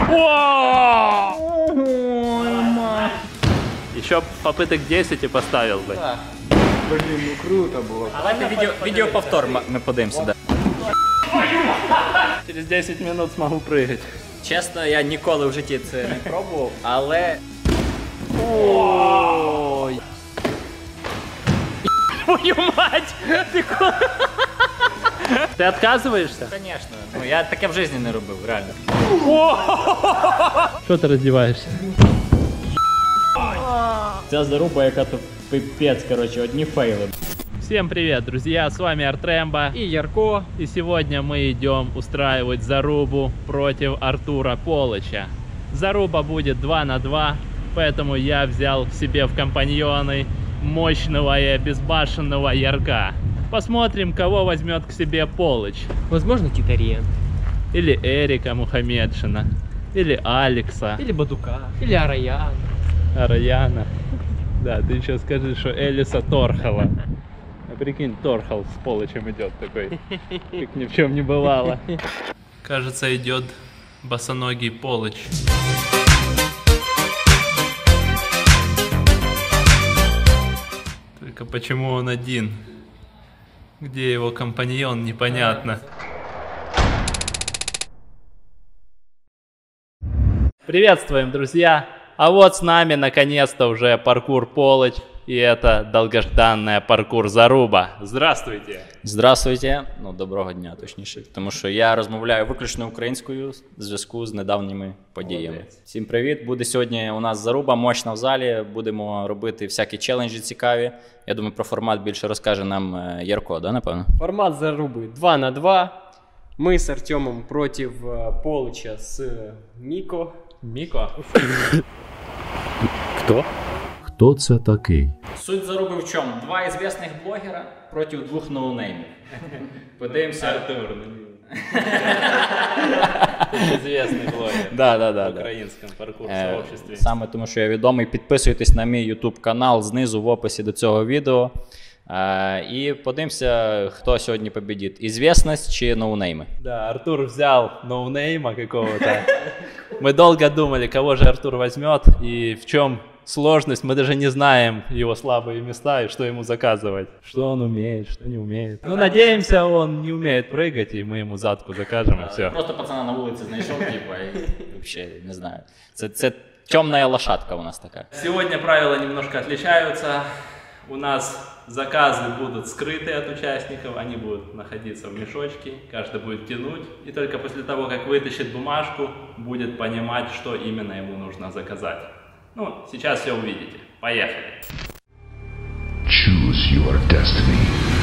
Еще попыток 10 и поставил бы. Да. Блин, ну круто было. Давайте відеоповтор ми подивимося. Да. Через 10 минут смогу прыгать. Чесно, я ніколи в житті це не пробував, але... Ой. Твою мать! Ты отказываешься? Звісно, ну я таке в житті не робив, реально. Что ты раздеваешься? Ця заруба, яка то пипець, коротше, одні фейли. Всем привет, друзья, с вами Артрембо И Ярко. и сегодня мы идем устраивать зарубу против Артура Полыча. Заруба будет 2 на 2, поэтому я взял себе в компаньоны мощного и обезбашенного Ярка. Посмотрим, кого возьмет к себе Полыч. Возможно, Титариен. Или Эрика Мухамедшина, или Алекса, Или Бадука. Или Араян. Араяна. Да, ты еще скажи, что Элиса Торхала. А прикинь, Торхал с Полычем идет такой, как ни в чем не бывало. Кажется, идет босоногий Полыч. Только почему он один? Где его компаньон, непонятно. Приветствуем, друзья! А вот с нами наконец-то уже паркур Полыч, и это долгожданная паркур Заруба. Здравствуйте! Здравствуйте, ну доброго дня точніше, тому що я розмовляю виключно українською в зв'язку з недавніми подіями. Молодець. Всім привіт, буде сьогодні у нас заруба мощна в залі, будемо робити всякі челенджі цікаві. Я думаю, про формат більше розкаже нам Ярко, да, напевно? Формат зарубы 2 на 2. Мы с Артемом против Полыча с Мико. Мико? Хто це такий? Суть заруби в чому? Два ізвісних блогера проти двох ноунеймів. Подивимося. Артур. Известный блогер. Да. В українському паркур-сообществі. Саме тому, що я відомий, підписуйтесь на мій YouTube канал знизу в описі до цього відео. І подивимося, хто сьогодні победить. Ізвісність чи ноунейми? Да, Артур взял ноунейма какого-то. Мы долго думали, кого же Артур возьмет и в чем сложность. Мы даже не знаем его слабые места и что ему заказывать. Что он умеет, что не умеет. Ну, надеемся, он не умеет прыгать, и мы ему задку закажем, и все. Просто пацана на вулиці знайшов, типа, і взагалі, не знаю. Це темна лошадка у нас така. Сегодня правила немножко отличаются. У нас заказы будут скрыты от участников, они будут находиться в мешочке, каждый будет тянуть, и только после того, как вытащит бумажку, будет понимать, что именно ему нужно заказать. Ну, сейчас все увидите. Поехали! Choose your destiny.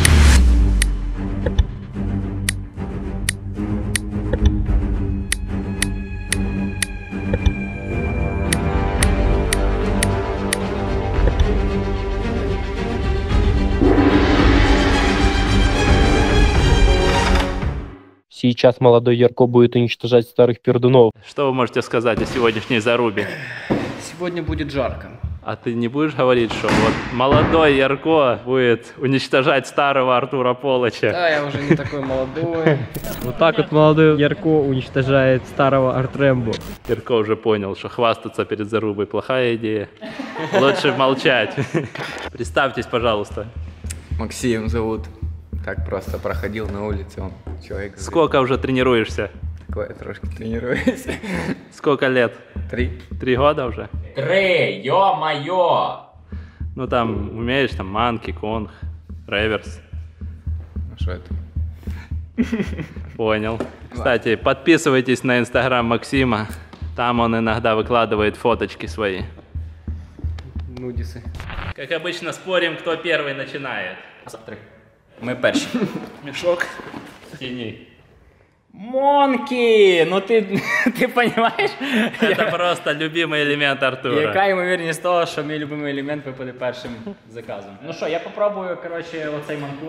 Сейчас молодой Ярко будет уничтожать старых пердунов. Что вы можете сказать о сегодняшней зарубе? Сегодня будет жарко. А ты не будешь говорить, что вот молодой Ярко будет уничтожать старого Артура Полыча? Да, я уже не такой молодой. Вот так вот молодой Ярко уничтожает старого Артрембо. Ярко уже понял, что хвастаться перед зарубой плохая идея. Лучше молчать. Представьтесь, пожалуйста. Максим зовут. Так просто проходил на улице, он человек. Сколько уже тренируешься? Такое трошки тренируюсь. Сколько лет? 3. 3 года уже? 3, ё-моё! Ну там умеешь там манки, конг, реверс. Ну что это? Понял. Кстати, подписывайтесь на инстаграм Максима. Там он иногда выкладывает фоточки свои. Нудисы. Как обычно, спорим, кто первый начинает. Ми перші. Мешок тени. Монкі! Ну ти розумієш? Это просто любимый элемент Артура. Яка ймовірність того, що мій любимий елемент випаде першим заказом? Ну що, я попробую, коротше, оцей манкур.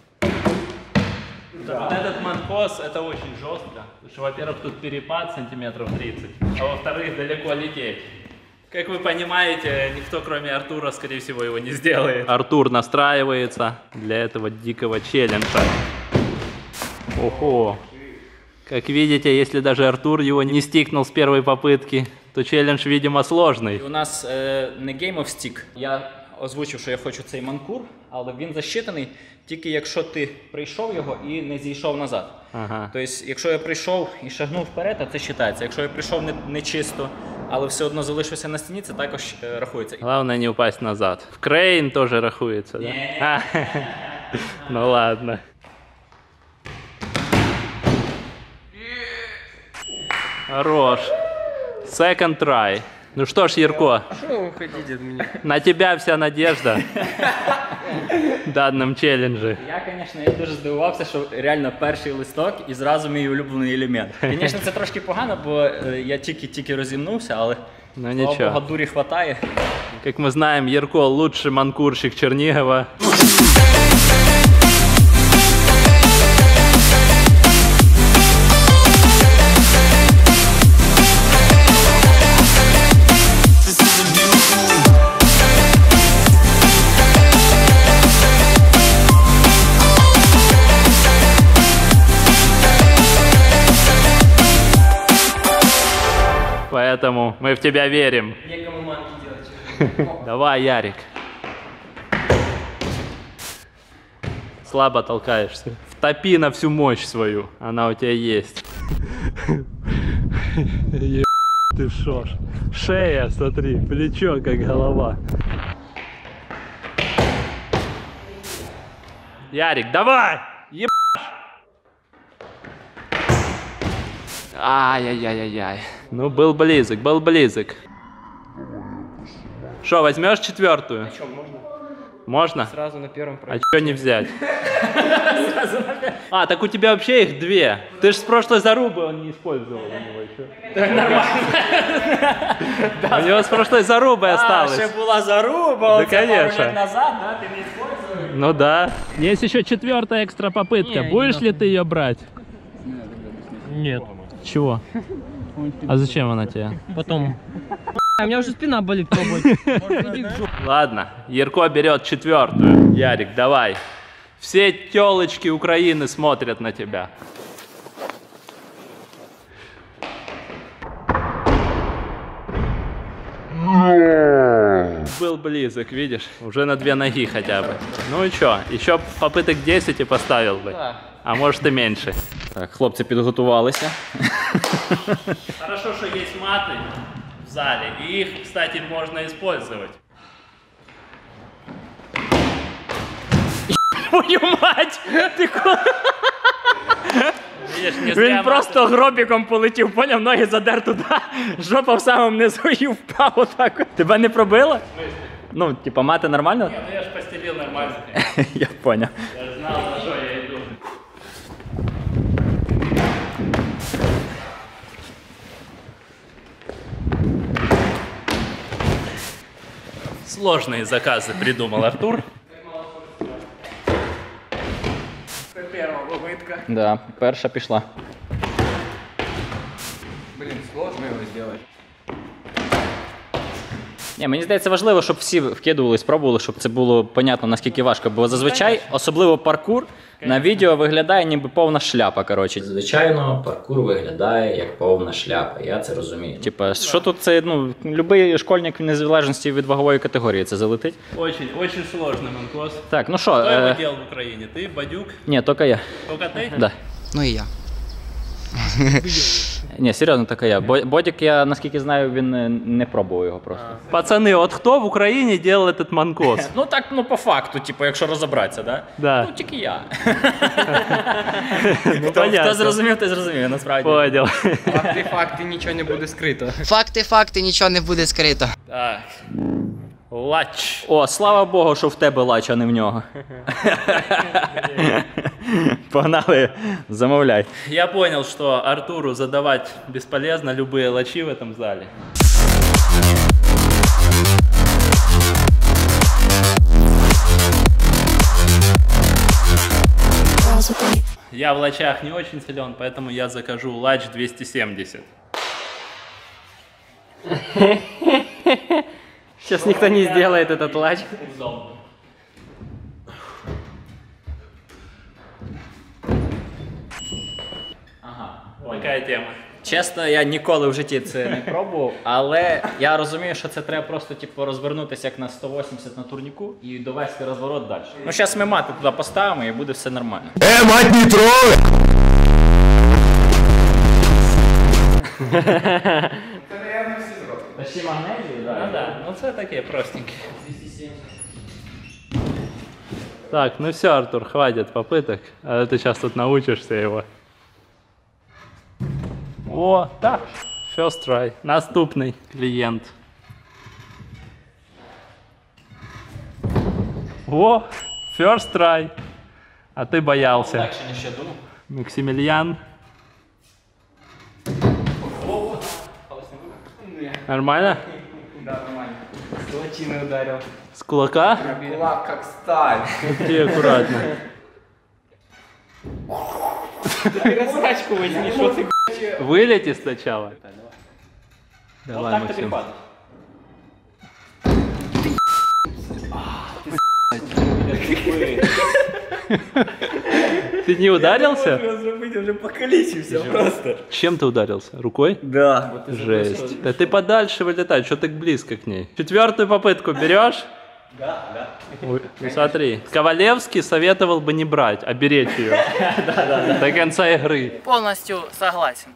Да. Вот этот манкос, это очень жестко. Потому что, во-первых, тут перепад сантиметров 30, а во-вторых, далеко лететь. Как вы понимаете, никто, кроме Артура, скорее всего, его не сделает. Артур настраивается для этого дикого челленджа. Ого! Как видите, если даже Артур его не стикнул с первой попытки, то челлендж, видимо, сложный. У нас не Game of Stick. Я озвучив, що я хочу цей манкур, але він засчитаний тільки якщо ти прийшов його і не зійшов назад. Ага. Тобто, якщо я прийшов і шагнув вперед, то це вважається. Якщо я прийшов не чисто, але все одно залишився на стіні, це також рахується. Главное не упасть назад. В крейн тоже рахуется, да? Ну ладно. Хорош. Second try. Ну что ж, Ярко, Что вы хотите от меня? на тебя вся надежда в данном челлендже. Я, звісно, я дуже здивувався, що реально перший листок і зразу мій улюблений елемент. Звісно, це трошки погано, бо я тільки розімнувся, але Ну слава ничего. Богу, дурі хватає. Как мы знаем, Ярко лучший манкурщик Чернигова. Поэтому мы в тебя верим. Некому манки делать. Давай, Ярик. Слабо толкаешься. Втопи на всю мощь свою. Она у тебя есть. Ты шо ж. Шея, смотри, плечо как голова. Ярик, давай! Ебашь! Ай-яй-яй-яй-яй. Ну, был близок, был близок. Что, возьмешь четвертую? Что, можно? Можно? Сразу на первом А пройти. что не взять? А, так у тебя вообще их две. Ты ж с прошлой зарубы он не использовал у него еще. Так нормально. У него с прошлой зарубы осталось. Ще була заруба, Да, конечно. назад, да, ти не используєш. Ну да. Есть еще четвертая экстра попытка. Будешь ли ты ее брать? Нет. Чего? А зачем она тебе? Потом. У меня уже спина болит пробовать. Ладно, Ярко берет четвертую. Ярик, давай. Все телочки Украины смотрят на тебя. Был близок, видишь? Уже на 2 ноги хотя бы. Ну и что, еще попыток 10 и поставил бы. А может и меньше. Так, хлопці підготувалися. Хорошо, что есть маты в зале, и их, кстати, можно использовать. Твою мать! Ти Видишь, не зря Він маты. просто гробіком полетів, поняв, ноги задер туди, жопа в самому низу і впав отак. Тебе не пробило? Ну, типа, мати нормально? Ну я ж постелил нормально. Я поняв. Я ж знал, на что я иду. Сложные заказы придумал Артур. Да, перша пішла. Блин, сложно его сделать. Ні, мені здається, важливо, щоб всі вкидували, спробували, щоб це було понятно, наскільки важко. Бо зазвичай, особливо паркур, на відео виглядає ніби повна шляпа, коротше. Звичайно, паркур виглядає як повна шляпа, я це розумію. Типа, що тут це, ну, любий школьник в незалежності від вагової категорії це залетить. Очень сложный манкос. Так, ну що, Кто его делал в Украине? Ты, Бадюк? ні, тільки я. Только ты? Да. Ну и я. Ні, серйозно, тільки я. Бодік, я, наскільки знаю, він не пробував його просто. Пацаны, вот кто в Украине делал этот манкос? Ну так, ну по факту, типу, якщо розібратися, да? Да. Ну, тільки я. Ну, Хто зрозумів, той зрозумів, насправді. Понял. Факты, ничего не будет скрыто. Факти, нічого не буде скрито. Так. Лач. О, слава Богу, що в тебе лач, а не в нього. Погнали, замовляй. Я понял, что Артуру задавать бесполезно любые лачи в этом зале. Я в лачах не очень силен, поэтому я закажу лач 270. Сейчас никто не сделает этот лач. Удобно. Ага, Какая тема? Чесно, я ніколи в житті це не пробував, але я розумію, що це треба просто типу, розвернутися як на 180 на турніку і довести розворот далі. Ну, зараз ми мати туди поставимо і буде все нормально. Мать не трогай! Почти магнезію, так? Ну да, ну це таке простеньке. Так, ну все, Артур, хватит попыток. А ты сейчас тут научишься его. О, так, first try. Наступний клієнт. О, first try. А ти боявся. Легше, ніж я думав. Максимilian. Нормально? Да, нормально. С кулачины ударил. С кулака? Кулак как сталь. Ты аккуратно. Раскачку возьми, что ты... Вылети сначала. Вот Давай, так тобі Максим. падає. Ты не ударился? Разрубить уже покалечился просто. Чем ты ударился? Рукой? Да. Жесть. Да ты подальше вылетай, что так близко к ней. Четвертую попытку берешь? Да, да. Ой, ну смотри, Ковалевский советовал бы не брать, а беречь ее до конца игры. Полностью согласен.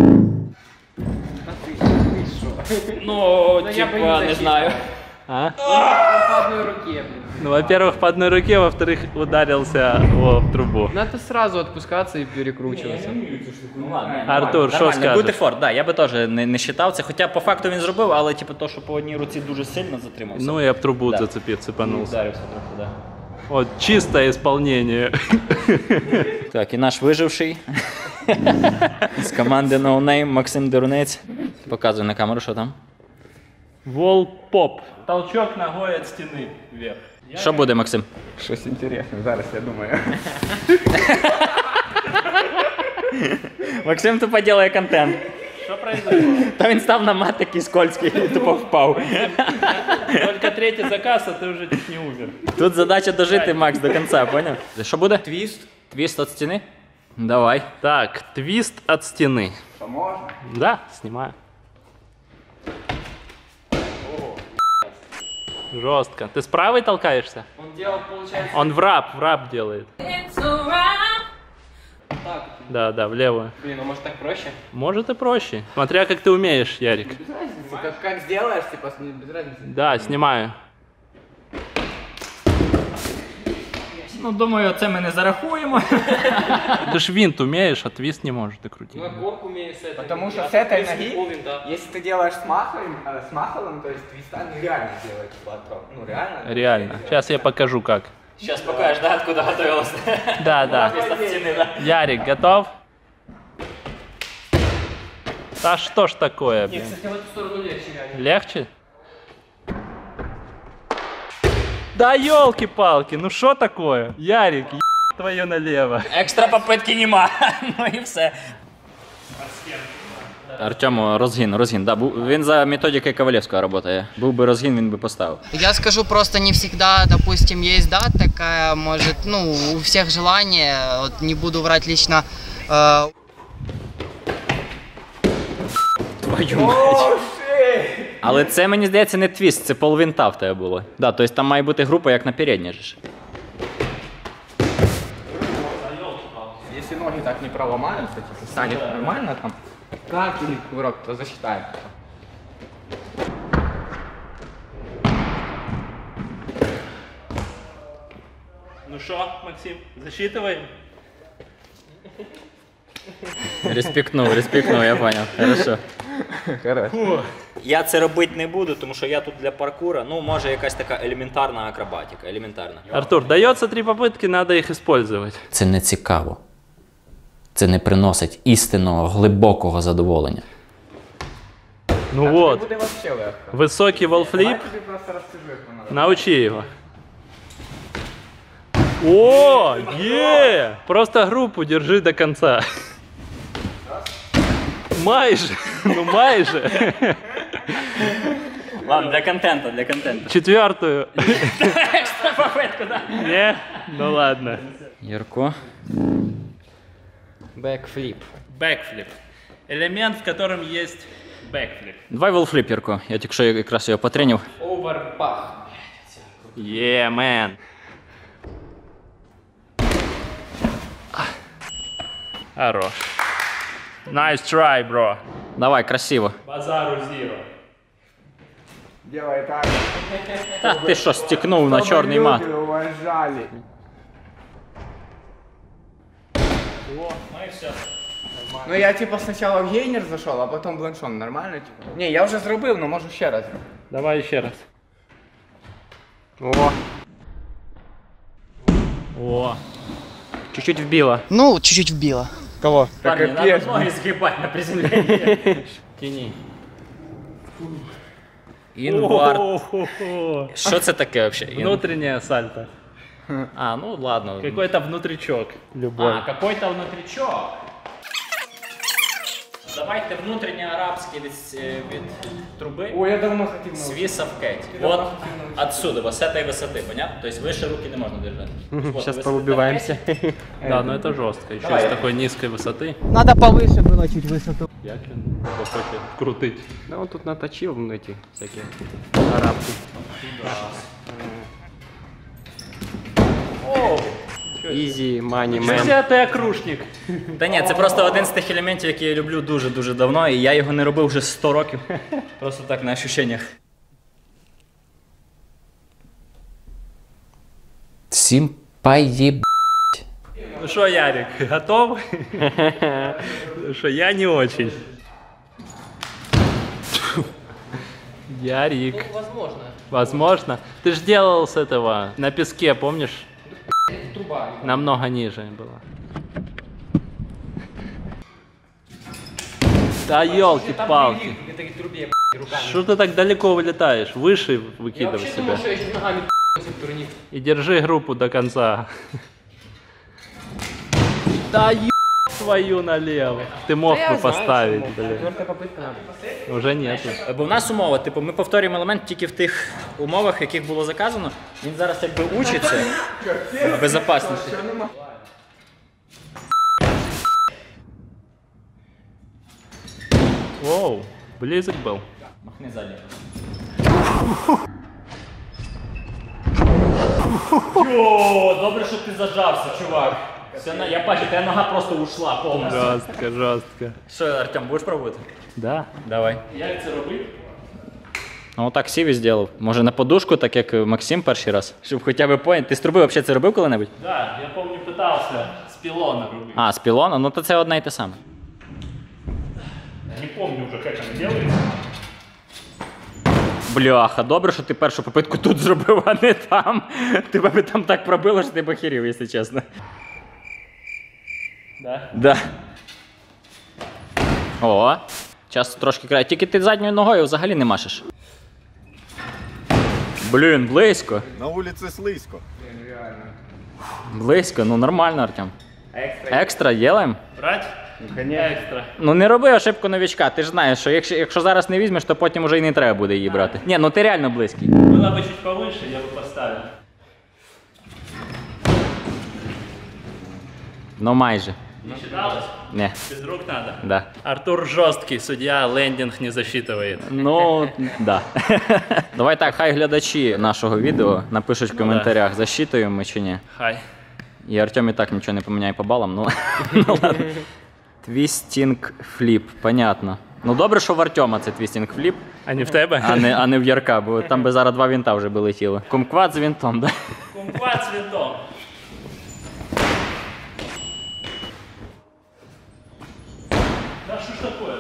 Ну, типа, не знаю. А? По одной руке, блин. Ну, во-первых, по одной руке, во-вторых, ударился в трубу. Надо сразу отпускаться и перекручиваться. Ну ладно. Артур, що Нормально. скажеш? Бютифорд, да, я би теж не вважав це, хоча по факту він зробив, але типу то, що по одній руці дуже сильно затримався. Ну, я об трубу Да. зацепил, цепанулся. Ударився трохи, да. Вот, чистое исполнение. Так, і наш виживший з команди No Name Максим Дерунець. Показуй на камеру, що там. Вол поп. Толчок ногой от стены вверх. Що буде, Максим? Щось інтересне, зараз я думаю. Максим тупо ділає контент. Что произошло? Та він став на мат такий скользький і тупо впав. Только третий заказ, а ты уже чуть не умер. Тут задача дожити, Макс, до кінця, поняв? Що буде? Твіст. Твіст від стіни? Давай. Так, твист от стены. Що можна? Да, снимаю. Жестко. Ты с правой толкаешься? Он делал, получается, Он в раб делает. так. Да, да, в левую. Блин, ну может так проще? Может и проще. Смотря как ты умеешь, Ярик. Без разницы, как сделаешь, типа, без разницы. Да, снимаю. Ну, думаю, це ми не зарахуємо. Ты ж винт умеешь, а твист не можешь докрутить. Ну, горку умею с этой. Потому что А с этой если ноги, полвин, да. если ты делаешь с маховым, то есть твиста нереально сделать платформ. Ну, реально. Реально. Сейчас я покажу как. Зараз покажеш, да, откуда готувалося. Да, да. Твіст від стіни, да. Ярик, готов? Да что ж такое, блин? Кстати, в эту сторону легче реально. Легче? Да елки-палки, ну что такое? Ярик, твое налево. Екстра попитки нема. Ну і все. Артему, розгін, да. Він за методикою Ковалевського працює. Був би розгін, він би поставив. Я скажу просто не всегда, допустим, есть, да, такая, может, ну, у всех желание, вот не буду врать лично, Твою мать. Але це, мені здається, не твіст, це полвинта в тебе було. Да, тобто там має бути група, як на переднє ж. Если ноги так не проломаются, типа, станет нормально там, каждый кувырок, то засчитаем. Ну что, Максим, засчитываем? Респектнув, я понял. Хорошо. Хорошо. Я це робити не буду, тому що я тут для паркура, ну, може якась така елементарна акробатика, елементарна. Артур, дается 3 попытки, надо их использовать. Це не цікаво. Це не приносить істинного, глибокого задоволення. Ну вот, Буде вообще легко. высокий волфлип, Я тебе просто расскажу, как надо. научи его. О, Просто группу держи до конца. Майже, ну майже. Ладно, для контенту. 4-ю. Екстра попитку, да. Не? Ну ладно. Ярко. Бэкфлип. Бэкфлип. элемент, в котором есть бэкфлип. Давай волфліп, Ярко. Я тільки що якраз його потренив. Оверпах. Yeah, man. Хорош. Nice try, bro. Давай, красиво. Базару zero. Делай так. Та ти що, стікнув на чорний мат? Люди уважали. Ну я типа сначала в гейнер зашел, а потом бланшон. Нормально типа? Не, я вже зробив, но можу ще раз. Давай еще раз. О. О. Чуть-чуть вбило. Ну, чуть-чуть вбило. Кого? Так Парни, капец. надо ноги згибати на приземленні. Тяни. Інвард. О-хо-хо. Що це таке взагалі? Внутреннее сальто. А, ну ладно. Какой-то внутричок. А, какой-то внутрічок. Давайте внутрішній арабський від труби. Ой, я давно хотів С научиться. виса в Кэти. Вот отсюда, вот с этой высоты, понятно? То есть выше руки не можно держать. Вот Сейчас высота поубиваемся. Да, но это жестко. Еще с такой низкой высоты. Надо повыше было чуть высоту. Як він хоче крутить. Да он тут наточил эти всякие арабки. Easy money man. Це ти окрушник. Та ні, це просто один з тих елементів, які я люблю дуже-дуже давно, і я його не робив вже 100 років. Просто так на ощущениях. Всім поїб... Ну что, Ярик, готов? Что, я не очень. Ярик. Возможно. Возможно. Ты ж делал с этого на песке, помнишь? Труба. Намного ниже было. Да елки-палки. В этой трубе руками. Что ты так далеко вылетаешь? Выше Я выкидывай вообще себя. думал, что я еще ногами в турник. И держи группу до конца. Да еб твою налево. Ты мог бы поставить, блин. Четвертая попытка надо. Уже нету. Бо в нас умова, типу, ми повторюємо елемент тільки в тих умовах, яких було заказано. Він зараз якби учиться в безпечності. Воу, близок был. Махни ззаді. Йо, добре, що ти зажався, чувак. Все, я бачу, твоя нога просто ушла повністю. Жестко, жестко. Що, Артем, будеш пробувати? Да. Давай. Як це робити? Ну так Сіві зробив. Може на подушку, так як Максим перший раз. Щоб хоча б поняти. Ти з труби взагалі це робив коли-небудь? Да, я помню, пытался с пилона рубить. А, з пілона? Ну то це одне і те саме. Не помню уже, как это делается. Бляха, добре, що ти першу попитку тут зробив, а не там. Тебе би там так пробило, що ти б охерів, якщо чесно. Да? Да. О, час трошки край. Тільки ти задньою ногою взагалі не машеш. Блін, близько. На вулиці слизько. Близько, ну нормально, Артем. Екстра ділаємо? Брать? Экстра. Ну не роби ошибку новичка, ти ж знаєш, що якщо зараз не візьмеш, то потім вже й не треба буде її брати. Ні, ну ти реально близький. Было бы чуть повыше, я бы поставил. Ну майже. Не считалось? Не, Без рук надо. да. Артур жесткий, судья лендинг не засчитывает. Ну, да. Давай так, хай глядачі нашого відео напишуть в коментарях, засчитуємо ми чи ні. Хай. І Артем і так нічого не поміняє по балам, ну, ну ладно. Твістінг фліп, понятно. Ну добре, що в Артема це твістінг фліп, А не в тебе? а не в Ярка, бо там би зараз 2 вінта вже би летіло. Кумкват з вінтом, да? Кумпат с винтом. Да что ж такое?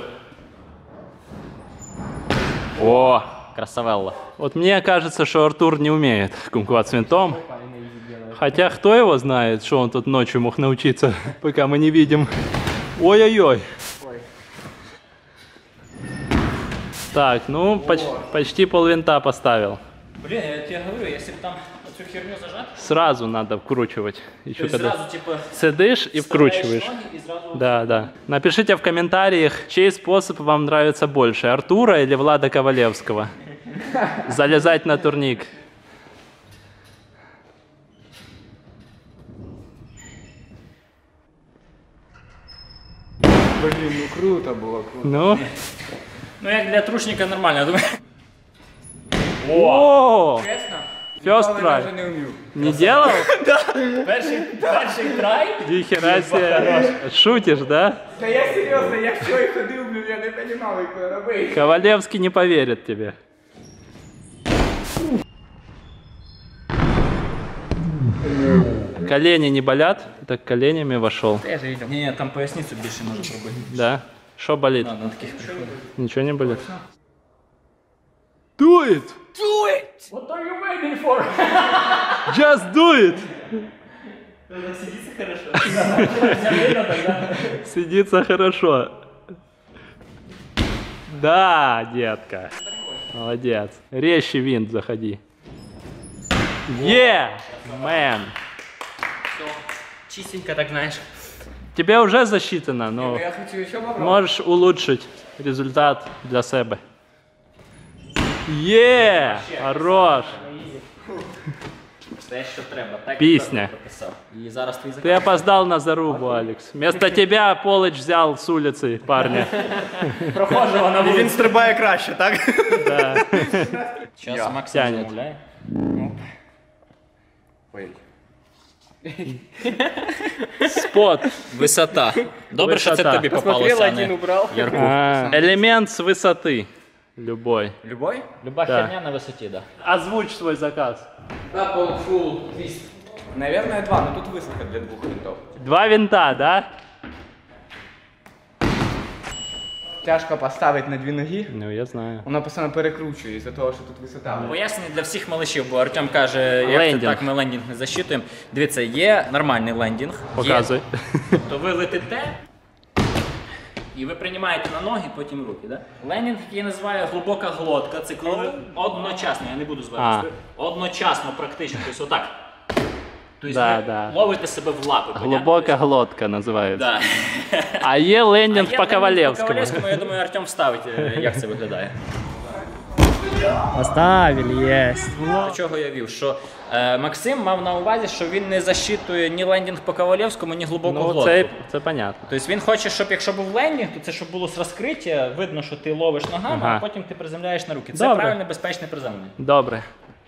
О, красавелла. Вот мне кажется, что Артур не умеет кумкват с винтом. Хотя кто его знает, что он тут ночью мог научиться, пока мы не видим. Ой-ой-ой. Так, ну почти полвинта поставил. Блін, я тебе говорю, якщо б там цю херню зажати, Сразу надо вкручивать. Еще то когда зразу, типу, сидишь и вкручиваешь. ноги і зразу... Да, да. Напишите в комментариях, чей способ вам нравится больше, Артура или Влада Ковалевского. Залезать на турник. Блін, ну круто було, круто. Ну. Ну як для трушника нормально, я думаю. О! Чесно? First Ніколи try. навіть не вмів. Не делал? Перший трай. Нихера себе. Шутишь, да? Та я серйозно, я що і ходив, блін, я не розумів, як це робити. Ковалевский не поверит тебе. Колени не болят? Так коленями вошел. Ні, там поясницю більше може пробити. Да? Что болит? На таких приходить. Ничего не болит? Do it! What are you waiting for? Just do it! Сидится хорошо. Сидится хорошо. Да, детка. Молодец. Резче винт заходи. Мэн. Чистенько так, знаешь. Тебе уже засчитано, но Я хочу ще попробувати. можешь улучшить результат для себе. Хорош. Те, що треба. Так Пісня. як прописав. І зараз твій заказ. Ты опоздал на зарубу, Алекс. Вместо тебя Полыч взял с улицы парня. Прохожого на вулиці. Він стрибає краще, так? Зараз Максим Тянет. замовляє. Спот. Висота. Добре, що це Висота. тобі попалося, а не убрал. Ярку. Элемент с высоты. Любой. Любой? Люба Да. херня на висоті, так. Озвучь свой заказ. Apple Full Twist. Наверное, 2, но тут высоко для 2 винтов. 2 винта, да? Тяжко поставити на 2 ноги. Ну, я знаю. Воно постійно перекручує із-за того, що тут висота. Пояснення для всіх малишів, бо Артем каже, як Лендінг. це так, ми лендінг не засчитуємо. Дивіться, є нормальний лендінг. Показуй. То ви летите, і ви приймаєте на ноги, потім руки. Да? Лендінг, який я називаю глибока глотка, це коли ви одночасно, я не буду звертатися, одночасно практично, тобто отак. Тобто Да, ви да. ловите себе в лапи. понятно? Глубокая глотка называется. Да. А є лендинг Я по По Ковалевскому. Ковалевському, я думаю, Артем вставить, як це виглядає. Поставили, есть. До чого я вів? Що Максим мав на увазі, що він не засчитує ні лендінг по Ковалевському, ні глибоку Ну, глотку. це понятно. Тобто він хоче, щоб якщо був лендінг, то це щоб було з розкриття, видно, що ти ловиш ногами, Ага. а потім ти приземляєш на руки. Це Добре. правильне, безпечне приземлення. Добре.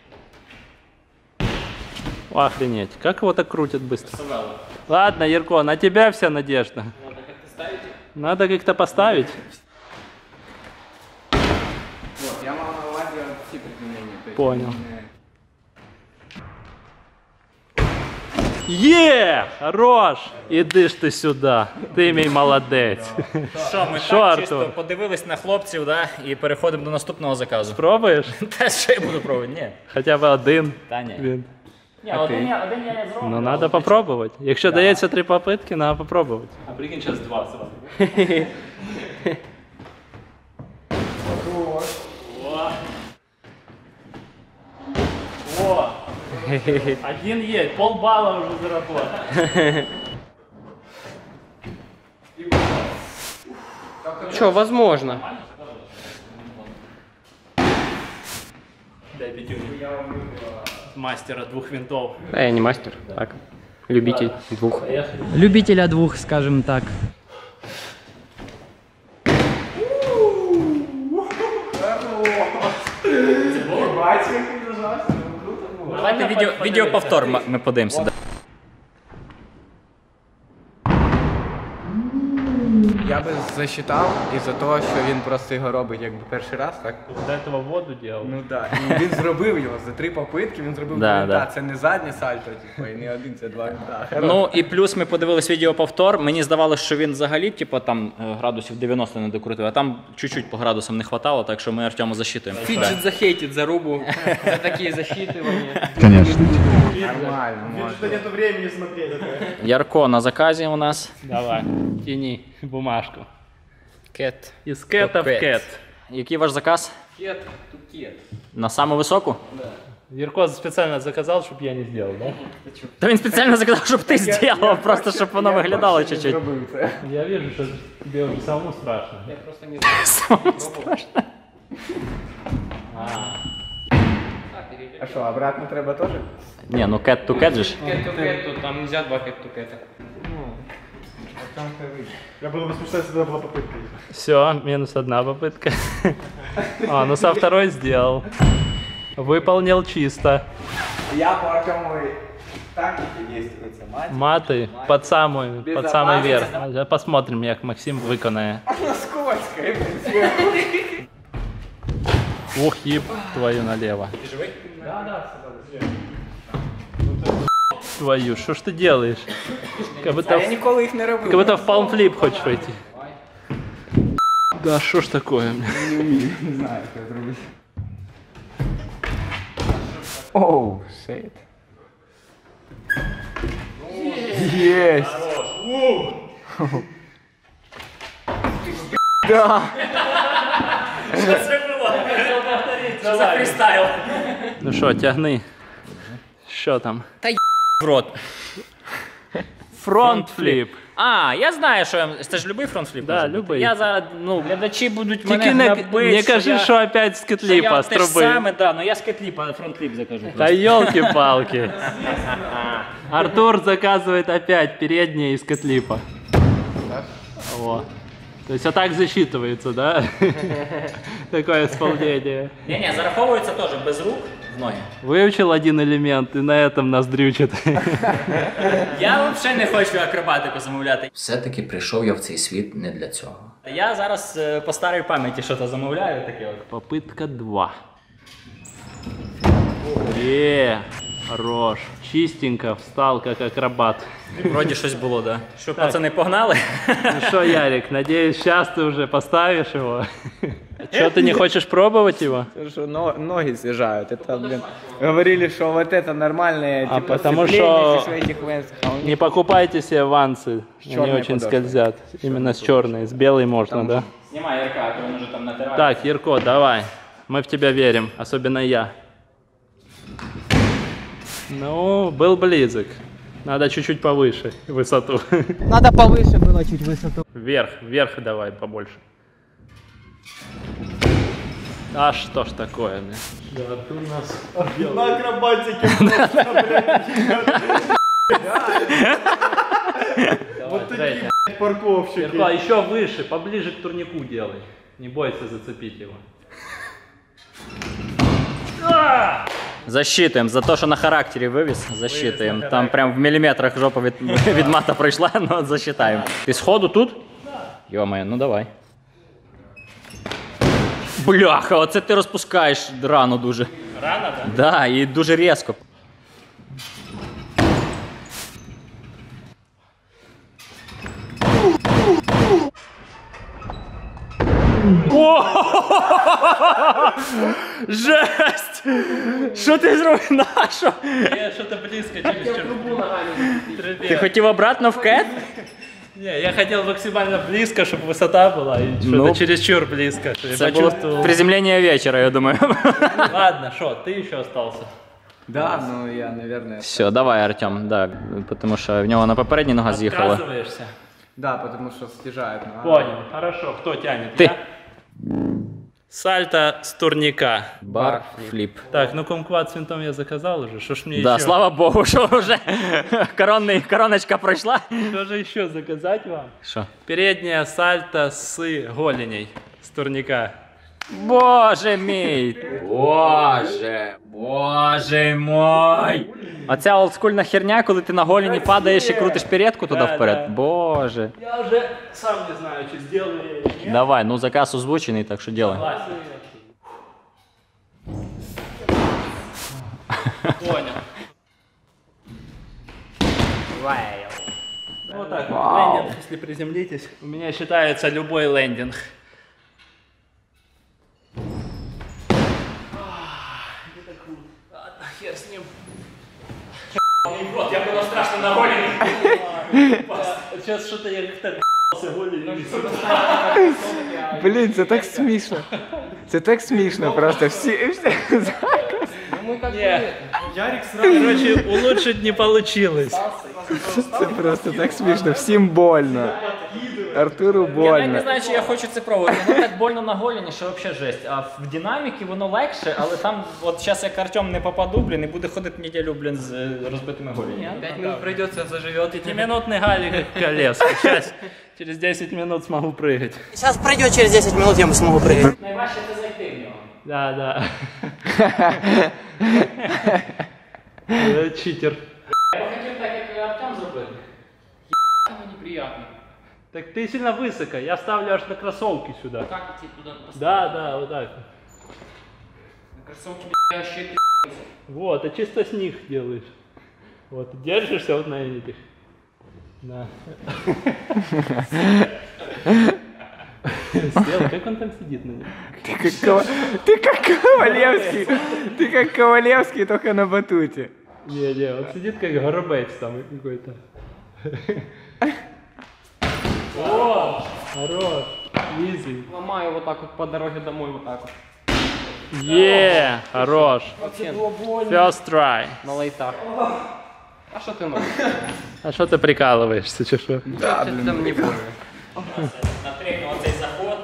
Охренеть, как его так крутят быстро. Ладно, Ярко, на тебя вся надежда. Надо как-то поставить. Вот, я мав на увазі ці прикмінення. Понял. Хорош! Іди ж ти сюди. Ти мій молодець. Що, ми Що, так Артур? чисто подивились на хлопців, да, і переходимо до наступного заказу. Пробуєш? Та що я буду пробувати? Ні. Хоча б один. Та ні. Він. Ні, один я не зроблю. Ну, надо попробувати. Якщо дається 3 попитки, надо попробувати. А прикинь, сейчас 2 сразу. О! Один есть, полбалла уже заработал. Что, возможно. Дай пятюню. Мастера 2 винтов. Да, я не мастер, так. Любитель 2. Любителя 2, скажем так. Давайте відеоповтор ми подивимося. Да. Я би засчитав із-за того, що він просто його робить якби перший раз, так? До этого воду делал. Ну так. І він зробив його за 3 попитки, він зробив Да, 2 винта. да. Це не заднє сальто, типу, і не один, це 2 винта. Ну і плюс ми подивились відеоповтор. Мені здавалося, що він взагалі, типу, там градусів 90 не докрутив, а там чуть-чуть по градусам не хватало, так що ми Артему засчитуємо. Фиджит захейтит зарубу за такие засчитывания. Конечно. Нормально, можна. Нету времени смотреть. Ярко на заказі у нас. Давай, тяни бумажку. Кет. Из кэта в кэт. Який ваш заказ? Кет, ту кет. На саму високу? Ярко специально заказал, чтобы я не сделал, да? Та він спеціально заказав, щоб ти зробив, просто щоб воно виглядало чуть-чуть. Я вижу, что тебе уже самому страшно. Я просто не знаю. А що, обратно треба теж? Ні, ну кет to кет же ж. Кет ту кет, там нельзя 2 кет ту кета. Я был бы смешно, если бы это была попытка. Все, минус 1 попытка. А, ну со второй сделал. Выполнил чисто. Я по Артемовой тактике действуется мать. Маты под самый верх. Посмотрим, як Максим виконає. Она скользкая, Ух, еб твою налево. Ты живой? Да. Твою, что ж ты делаешь? Как будто, Я ніколи їх не робив. как будто в палмфлип хочешь войти. Да, что ж такое? Не знаю, як це зробити. Оу, шейт. Есть. Да. Що за фрістайл? Ну что, тягни. Что там? В рот. Фронт-флип. А, я знаю, що це ж любий фронтфліп. Да, може бути. любий. Я зараз, глядачі будуть мене Тільки гнобити, не кажи, що опять з кетліпа, з те ж труби. саме, да, я з кетліпа фронтфліп закажу. Да елки-палки. Артур заказывает опять передние из кетлипа. О. То есть, а так засчитывается, да? Такое исполнение. Ні, зараховується теж без рук в ноги. Выучил один элемент и на этом нас дрючит. Я взагалі не хочу акробатику замовляти. Все-таки прийшов я в цей світ не для цього. Я зараз по старій пам'яті щось замовляю таке от. Попытка 2. Хорош. Чистенько встал, как акробат. Вроді щось було, да. Що, пацани, погнали? Ну что, Ярик, надеюсь, сейчас ты уже поставишь его. Что, ты не хочешь пробовать его? Что ноги съезжают. Это, блин, говорили, что вот это нормальные, А типа, потому сцепления что с этих венских, а у них не покупайте себе вансы, они черной очень подошвой. скользят. Именно с черной, с белой можно, да? Знімай Ярка, а то він уже там натирає. Так, Ярко, давай, мы в тебя верим, особенно я. Ну, был близок. Надо чуть-чуть повыше высоту. Надо повыше было чуть высоту. Вверх давай побольше. А что ж такое, блин? Да, ты у нас... На акробатике. Вот такие парковщики. Ярко, еще выше, поближе к турнику делай. Не бойся зацепить его. Засчитуємо, за те, що на характері вивіз, засчитуємо. Там прям в міліметрах жопа від мата пройшла, але засчитаємо. Ти сходу тут? Йо-моє, ну давай. Бляха, оце ти розпускаєш рано дуже. Рано, да? Да, і дуже різко. Жесть! Що ти зробив? Нащо? Я что-то близко через трубу ногами. Ти хотів обратно в кет? Не, я хотел максимально близко, чтобы высота была, и что-то чересчур близко. Це було приземлення вечора, я думаю. Ладно, что, ты еще остался. Да, ну я, наверное... Все, давай, Артем, да, тому що в нього на попередній нога з'їхала. Отказываешься? Да, потому что стяжает. Понял, хорошо, кто тянет? Ты. Я? Сальто с турника. Бар, флип. Так, ну кумкват с винтом я заказал уже, что ж мне Да, еще? слава Богу, що вже короночка пройшла. Что же еще заказать вам? Що? Передняя сальто с голеней, с турника. Боже мій! Боже мой! Оця олдскульна херня, коли ти на голені падаєш і крутиш передку туди Да, вперед. да. Боже. Я уже сам не знаю, что сделаю я или нет. Давай, ну заказ озвучений, так що делай. Понял. Вот так вот, лендинг, если приземлитесь. У меня считается любой лендинг. Это круто. Ладно, хер с ним. Вот, я было страшно на голени. Сейчас что-то я как-то голени. Блин, це так смішно. Це так смішно просто. Всі... Ярик сразу, короче, улучшить не получилось. Це просто так смішно. Всім больно. Артуру Я навіть больно. не знаю, чи я хочу це пробувати. Воно так больно на голені, що взагалі жесть. А в динаміки воно легше, але там, от зараз як Артем не попаду, блін, і буде ходити неділю, блін, з розбитими голенями. 5 минут придется, заживет. 5-минутный галик в колесо. Сейчас, через 10 минут смогу прыгать. Сейчас пройдет через 10 минут, я смогу прыгать. Найважче це зайти в нього. Да, да. Читер. Я б хотів так, як Артем зробив. Мені приємно. Так ты сильно высоко, я ставлю аж на кроссовки сюда. Так іти туди поставити. Да, да, вот так. На кросовки, я ще й Вот, а чисто с них делаешь. Вот, держишься вот на этих. Да. Сел, как он там сидит на них? Ты как Ковалевский. Ты как Ковалевский, только на батуте. Не, он сидит как горобец там какой-то. О, хорош, изи. Ломаю вот так вот по дороге домой, вот так вот. Хорош. First try. На лайтах. А что ты носишь? А что ты прикалываешься, чешо? Да, блин. Там не больно. на третьому оцей заход.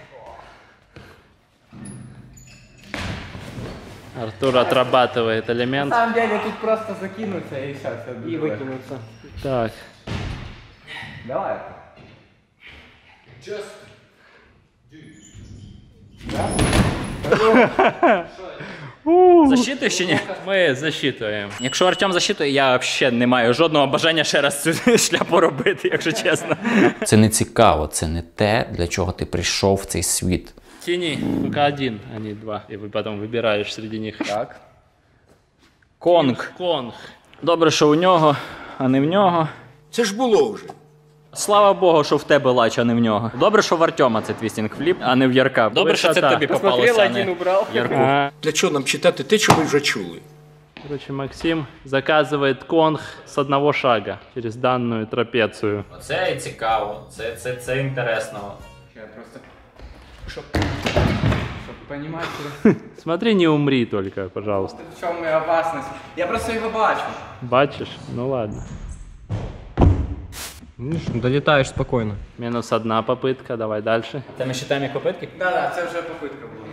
Артур отрабатывает элемент. На самом деле тут просто закинуться и все. И выкинуться. Так. Давай. Защитуєш чи ні? Ми засчитуємо. Якщо Артем засчитує, я взагалі не маю жодного бажання ще раз цю шляпу робити, якщо чесно. Це не цікаво, це не те, для чого ти прийшов в цей світ. Тяни, только один, а не два. И вы потом выбираешь среди них. Так. Конг. Конг. Добре, що у нього, а не в нього. Це ж було вже. Слава Богу, що в тебе лач, а не в нього. Добре, що в Артема це твістінг фліп, а не в Ярка. Добре, що це тобі попалося, а не Ярку. Для чого нам читати те, що ми вже чули? Короче, Максим заказывает конг с одного шага через данную трапецию. Оце і цікаво, це інтересно. Я просто... Чтоб понимать, Смотри, не умри только, пожалуйста. в чем моя опасность. Я просто его бачу. Бачишь? Ну ладно. Видишь, долетаешь спокойно. Минус одна попытка, давай дальше. Це ми вважаємо як попитки? Да, це вже попитка була.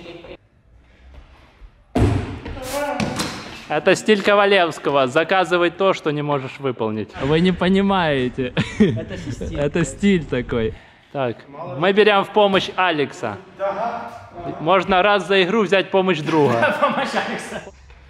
Это стиль Ковалевского. Заказывать то, что не можешь выполнить. Вы не понимаете. Это стиль такой. Так, мы берем в помощь Алекса. Можно раз за игру взять помощь друга. Помощь Алекса.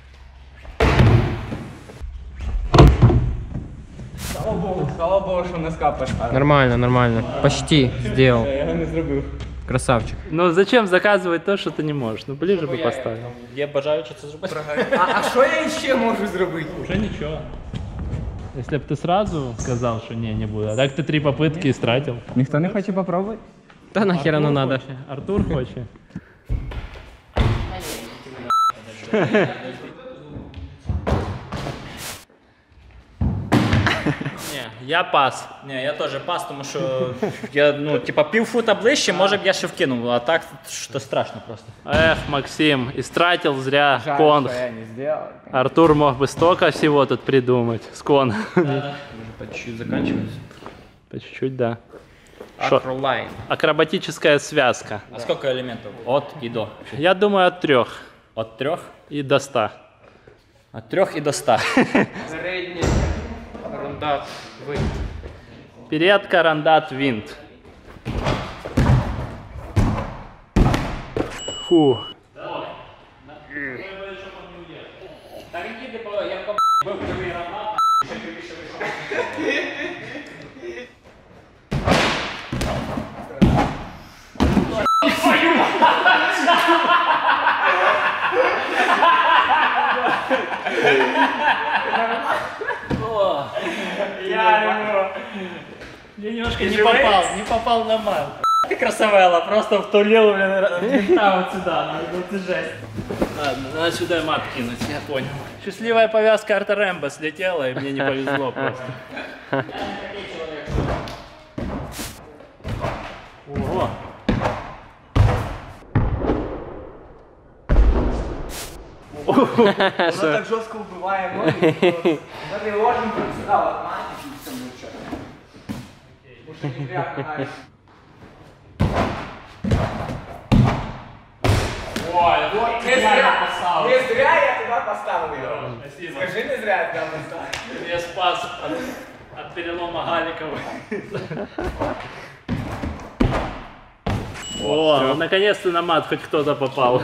Слава Богу, що не скапаєш. Нормально, нормально. Почти сделал. Я не зробив. Красавчик. Ну зачем заказывать то, что ты не можешь? Ну ближе бы поставил. Є бажаючи це зробити? А що я ще можу зробити? Уже ничего. Если бы ты сразу сказал, что не буду, а так ты 3 попытки истратил. Ніхто не хоче попробувати? Да нахер оно надо. Артур хочет. Не, я пас. Ні, я теж пас, тому що я, ну, типа, півфута ближче, може б я ще вкинув, а так, що страшно просто. Эх, Максим, истратил зря конг. Я не зробив. Артур мог бы столько всего тут придумать с конгом. По чуть-чуть заканчивается. По чуть-чуть, да. Шо? Акролайн. Акробатическая связка. А сколько элементов? От и до. Я думаю, от 3 От 3? и до 100. От 3 і до 100. Передний рандат. Вы. Перед карандат винт. Фу. Так їде, бо я бив кривий гранат, ще кривіше вийшов. Я немножко не попал на мат. Ти красавела, просто втулил, винта вот сюда, ну це жесть. Ладно, надо сюда мат кинуть, я понял. Счастливая повязка Арта Рэмбо слетела, и мне не повезло просто. Ого. Воно так жорстко вбиває ноги, що навіть ложем представила, мати там нічого. Не зря я туда поставил его. Скажи, не зря я туда поставил. Я спас от перелома Галикова. О, наконец-то на мат хоть кто-то попал.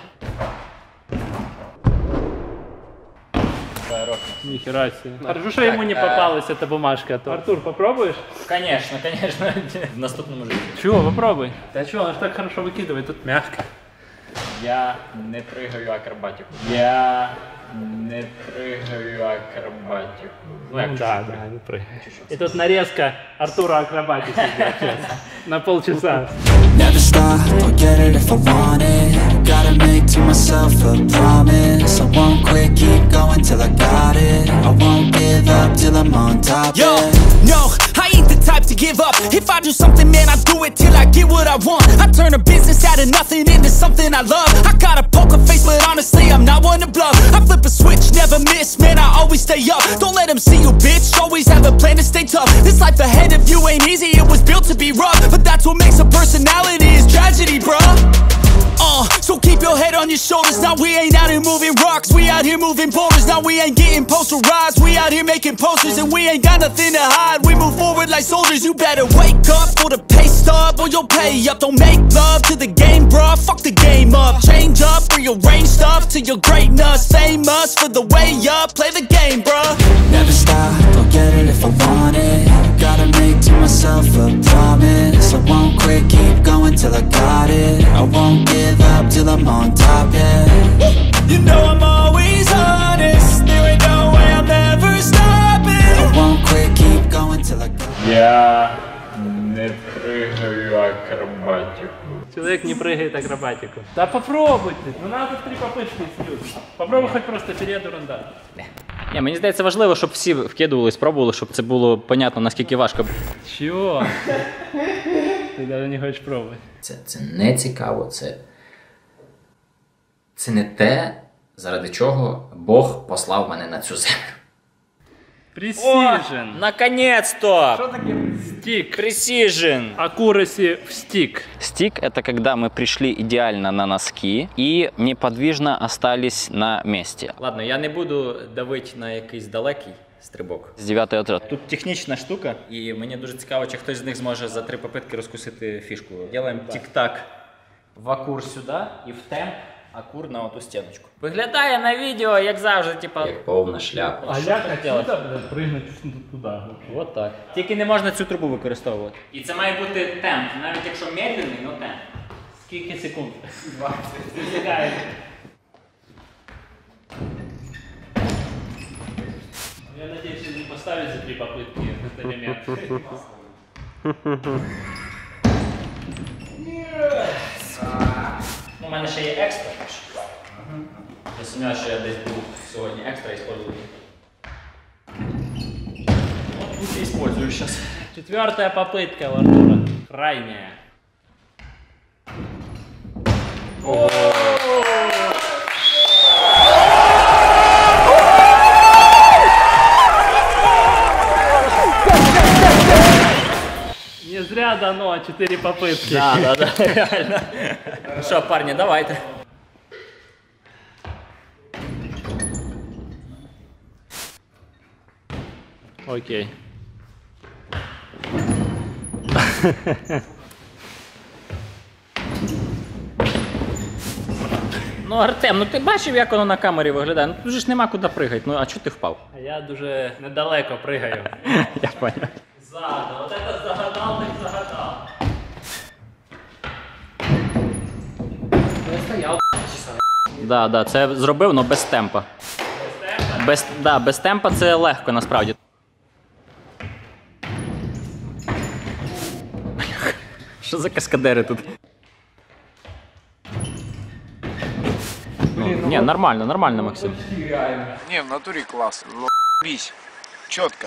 Нихера себе. Хорошо, что ему не попалась эта бумажка. Артур, попробуешь? Конечно, конечно. В наступному житті. Чего, попробуй. Да чего, он ж так хорошо выкидывает, тут мягко. Я не пригаю акробатику. Я не пригаю акробатику. Ну, як Да, не прыгай. И тут нарезка Артура акробатики на полчаса. Never stop, I'll get it if I want it. Gotta make to myself a promise. I won't quit, keep going till I got it. I won't give up till I'm on top. Yo, no, I ain't the type to give up. If I do something, man, I do it till I get what I want. I turn a business out of nothing into something I love. I got a poker face, but honestly, I'm not one to bluff. I flip a switch, never miss, man, I always stay up. Don't let them see you, bitch, always have a plan to stay tough. This life ahead of you ain't easy, it was built to be rough. But that's what makes a personality, is tragedy, bruh. So keep your head on your shoulders. Now we ain't out here moving rocks, we out here moving boulders. Now we ain't getting posterized, we out here making posters. And we ain't got nothing to hide, we move forward like soldiers. You better wake up for the pay stub, or you'll pay up. Don't make love to the game, bruh, fuck the game up. Change up, rearrange stuff to your greatness. Famous for the way up, play the game, bruh. Never stop, I'll get it if I want it. Gotta make to myself a promise. I won't quit, keep going till I got it. I won't give up till I'm on top, yeah. You know I'm always honest, there ain't no way I'm ever stopping. I won't quit, keep going till I got it. Я не пригаю акробатику. Человек не прыгает акробатику. Да попробуй ты, ну надо 3 попытки снюс. Попробуй хоть просто перед уранда. Ні, мені здається, важливо, щоб всі вкидували, спробували, щоб це було понятно, наскільки важко. Чого? Ти навіть не хочеш пробувати. Це не цікаво, це не те, заради чого Бог послав мене на цю землю. Precision. Наконец-то! Что такое стик? Precision. Accuracy в стик. Стик — это когда мы пришли идеально на носки и неподвижно остались на месте. Ладно, я не буду давити на якийсь далекий стрибок. З 9-й отряд. Тут технічна штука, і мені дуже цікаво, чи хтось з них зможе за 3 попитки розкусити фішку. Ділаємо тік-так в акур сюди і в темп акур на оту стіночку. Виглядає на відео, як завжди, типа... Як повна шляпа. А як хотілося пригнути туди? От так. Тільки не можна цю трубу використовувати. І це має бути темп, навіть якщо медленний, но темп. Скільки секунд? 20. Я надеюсь, что не поставить за 3 попытки этот элемент. У мене ще є екстра. Я сумніваюся, що я десь був сьогодні екстра использую. Вот тут я использую сейчас. 4-я попытка у Артура. Крайняя. Не зря дано 4 попытки. Да, реально. Ну что, парни, давайте. Окей. Ну, Артем, ну ти бачив, як воно на камері виглядає? Ну тут же ж нема куди пригати. Ну, а чого ти впав? А я дуже недалеко пригаю. Я понял. Ззаду, вот это загадал, так загадал. Я стоял, Да, це зробив, але без темпа. Без темпа це легко насправді. Що за каскадери тут? Ні, нормально, Максим. Не, в натуре классно. Ну, бись. Четко.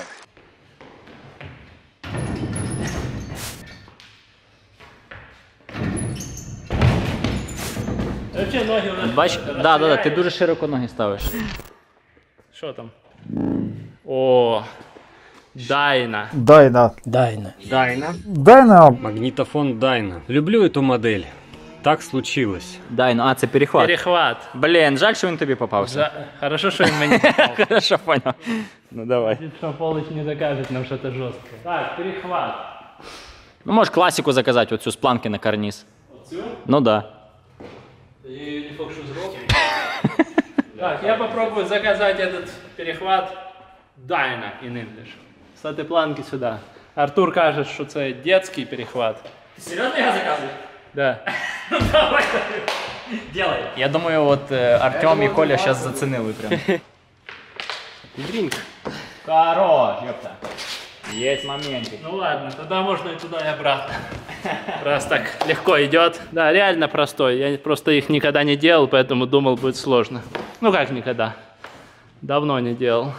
Вообще ноги у нас. Бач, да, ти дуже широко ноги ставиш. Що там? О, Дайна. Дайна. Дайна. Дайна. Магнитофон Дайна. Люблю эту модель. Так случилось. Дайна, це перехват. Перехват. Блін, жаль, що він тобі попався. Хорошо, что он мне попал. Хорошо, понял. Ну давай. Что Полыч не закажет нам что-то жесткое. Так, перехват. Ну, можеш класику заказати, оцю з планки на карніз. Оцю? Ну да. И не факт, что взрослый. Так, я попробую заказать этот перехват Dyna in English. С этой планки сюда. Артур кажет, что это детский перехват. Ти серйозно його заказуєш? Да. Ну давай. Делай. Я думаю, от Артем і Коля зараз зацінили прям. Дринк. Хорош, ёпта. Есть моментик. Ну ладно, тогда можно и туда, и обратно. Раз так легко идет. Да, реально простой. Я просто их никогда не делал, поэтому думал, будет сложно. Ну как никогда. Давно не делал.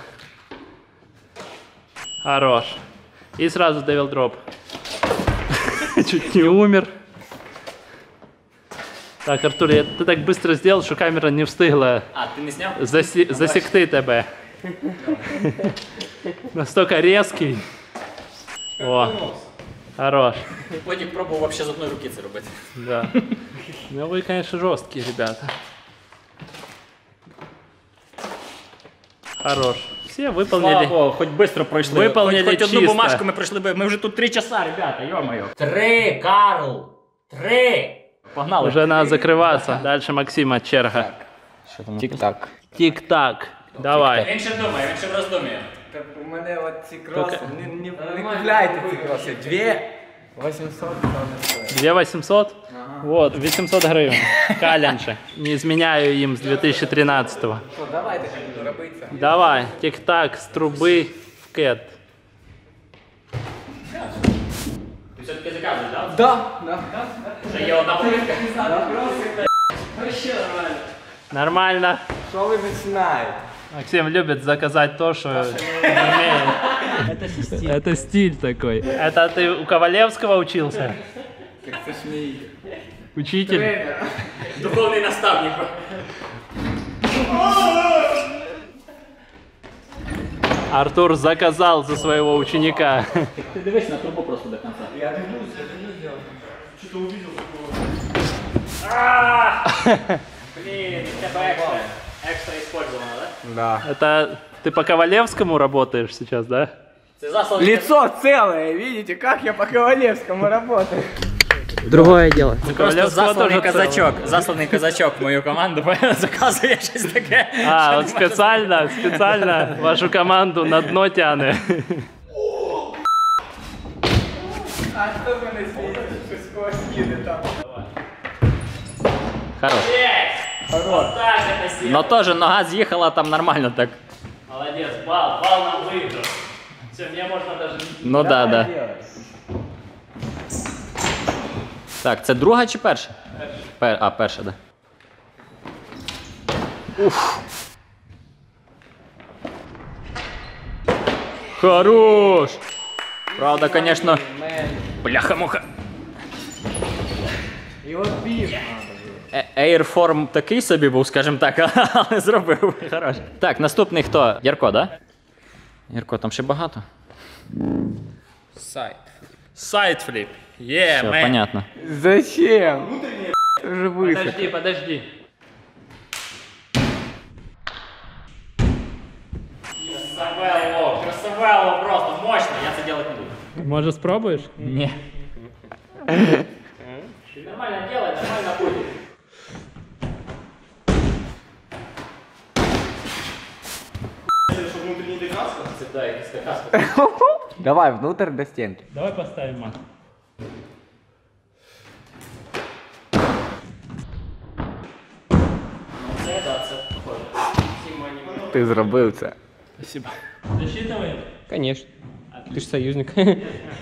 Хорош. И сразу довел дроп. Чуть не умер. Так, Артур, ты так быстро сделал, что камера не встигла. А, ты не снял? Засекти тебе. Настолько резкий. О, хорош. Потім пробував вообще з одної руки це робити. Да. Ну вы, конечно, жесткие ребята. Хорош. Все выполнили. Слава Богу, хоть быстро пройшли. Выполнили хоть одну чисто. бумажку ми пройшли би. Ми вже тут 3 часа, ребята, ё-моё. 3, Карл! 3! Погнали. Уже надо закрываться. Дальше Максима черга. Тік-так. Тик-так. Давай. Він ще думає, він ще в роздумі. Так у мене от ці кроси, не купляйте ці кроси. 2800 стоїть. 2800? Вот, 800 гривен. Калянше. Не изменяю им с 2013-го. Що, давайте так робиться. Давай, тик-так, с трубы в кэт. Ти все-таки заказуєш, так? Да. Вже є одна попитка. Вообще нормально. Нормально. Що ви починаєте? Максим любит заказать то, что не умеет. Это стиль такой. Это ты у Ковалевского учился? Як це смієте? Учитель? Духовний наставник. Артур заказал за своего ученика. Ти дивись на трубу просто до кінця. Я дивлюсь. Что-то увидел такого. Блін, тебе екстра использовано, да? Да. Это ты по Ковалевскому работаешь сейчас, да? Це засланий. Лицо целое, видите, как я по Ковалевскому работаю. Другое дело. Просто засланий казачок. Засланий казачок в мою команду заказує щось таке. А, вот специально вашу команду на дно тяне. А хто мене світить, щось когось їде там? Хорош. Но тоже нога з'їхала там нормально так. Молодец, бал нам выиграл. Все, мне можно даже... Ну да. Так, це друга чи перша? А, перша, да. Уф. Хорош! Правда, конечно, бляха-муха. І от бів. Airform такий собі був, скажімо так, але зробив. Хорош. Так, наступний хто? Ярко, да? Ярко, там ще багато. Сайдфлип. Все, понятно. Зачем? Уже высоко. Подожди. Красавелло просто, мощно, я це делать не буду. Может, спробуешь? Не. Нормально делай, нормально будет. Давай, внутрь до стенки. Давай поставим мат. Ти зробив це. Спасибо. Засчитываем? Конечно. Ты же союзник. Капец,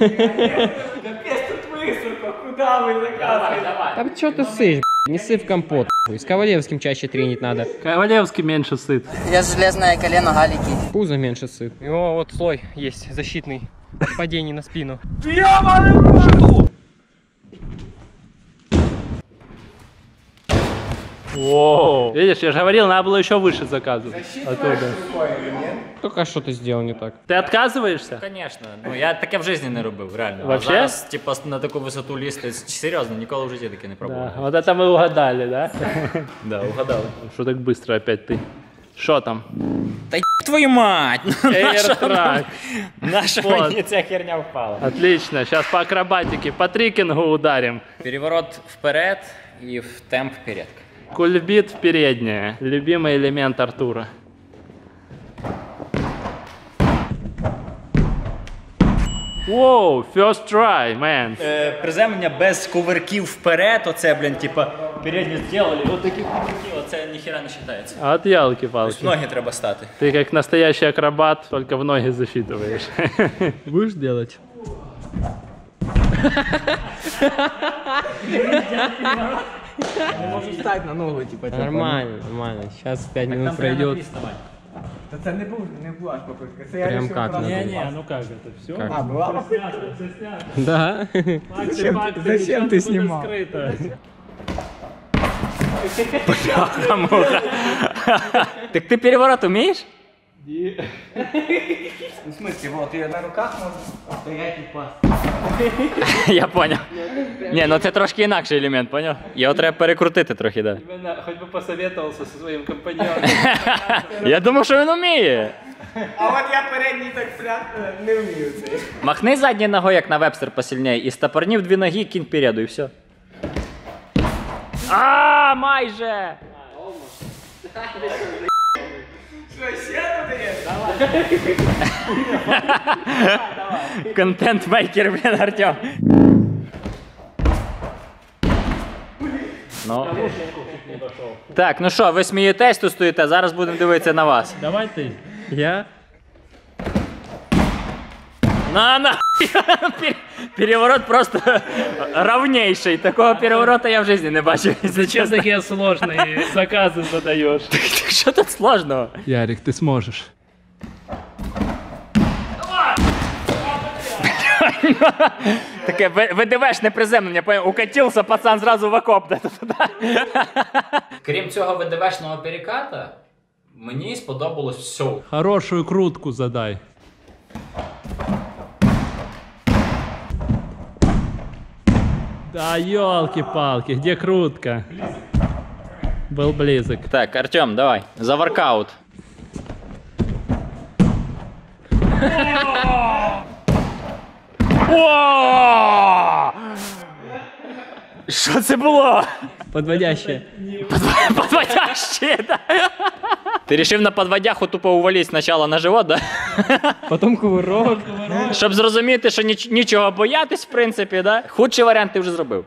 тут высоко, куда вы заказываете? Да что ты сышь, не сыпь в компот. С Ковалевским чаще тренить надо. Ковалевский меньше сыт. Я железное колено, галики. Пузо меньше сыт. У него вот слой есть защитный. Падение на спину. Воу. Видишь, я же говорил, надо было еще выше заказывать. Оттуда. Только что ты сделал не так. Ты отказываешься? Конечно. Ну, я таке в житті не робив, реально. Вообще? А зараз, типа, на таку висоту лізти, серйозно, ніколи в житті таке не пробував. Да, вот это мы угадали, да? Да, угадали. Что так быстро опять ты? Что там? Та твою мать! Airtrack. Наша Вот. мені ця херня впала. Отлично, сейчас по акробатике, по трикингу ударим. Переворот вперед і в темп вперед. Кульбит в переднее. Любимый элемент Артура. Воу, first try, man. Приземлення без кувырків вперед, оце, блін, типа, передні зробили, от такі кувырки, оце ніхера не вважається. От ялки-палки. В ноги треба стати. Ты как настоящий акробат, только в ноги засчитываешь. Будешь делать? Не можу встати на ногу, типа. Нормально, нормально. Сейчас 5 минут пройдет. Та це не була ж попитка. Це я Прям вирішив как одразу. надо. Не, ну как это, все? Как? А, була попитка? Все снято. Да. Зачем ти знімав? Скрыто. Бляха-муха. Так ти переворот вмієш? Ну, в смысле, вот, я на руках можу стояти і пасти. Я поняв. Ні, ну це трошки інакший елемент, поняв? Його треба перекрутити трохи, да. Именно, хоть бы посоветовался со своим компаньоном. Я думав, що він вміє. А от я передній так прям не вмію це. Махни задньою ногою, як на вебстер посильніше, і стопорні в дві ноги, кінь переду, і все. А, майже! Що, ще додаєш? Контент-мейкер, блін, Артем. Ну. Так, ну що, ви смієтесь, тут стоїте, зараз будемо дивитися на вас. Давай ты. Я? На! Переворот просто равнейший. Такого переворота я в жизни не бачив. Зачем такие сложные заказы задаешь? Що тут сложного? Ярик, ты сможешь. Таке ВДВшне приземлення, укатився, пацан зразу в окоп. Крім цього ВДВшного переката, мені сподобалось все. Хорошую крутку задай. Да елки-палки, где крутка? Был близок. Так, Артем, давай, за воркаут. О! Що це було? Подводящее. Подводяще, да? Ти рішив на подводяху тупо увалити спочатку на живот, да? Потом кувырок. Щоб зрозуміти, що нічого боятись, в принципі, да? Худший варіант ти вже зробив.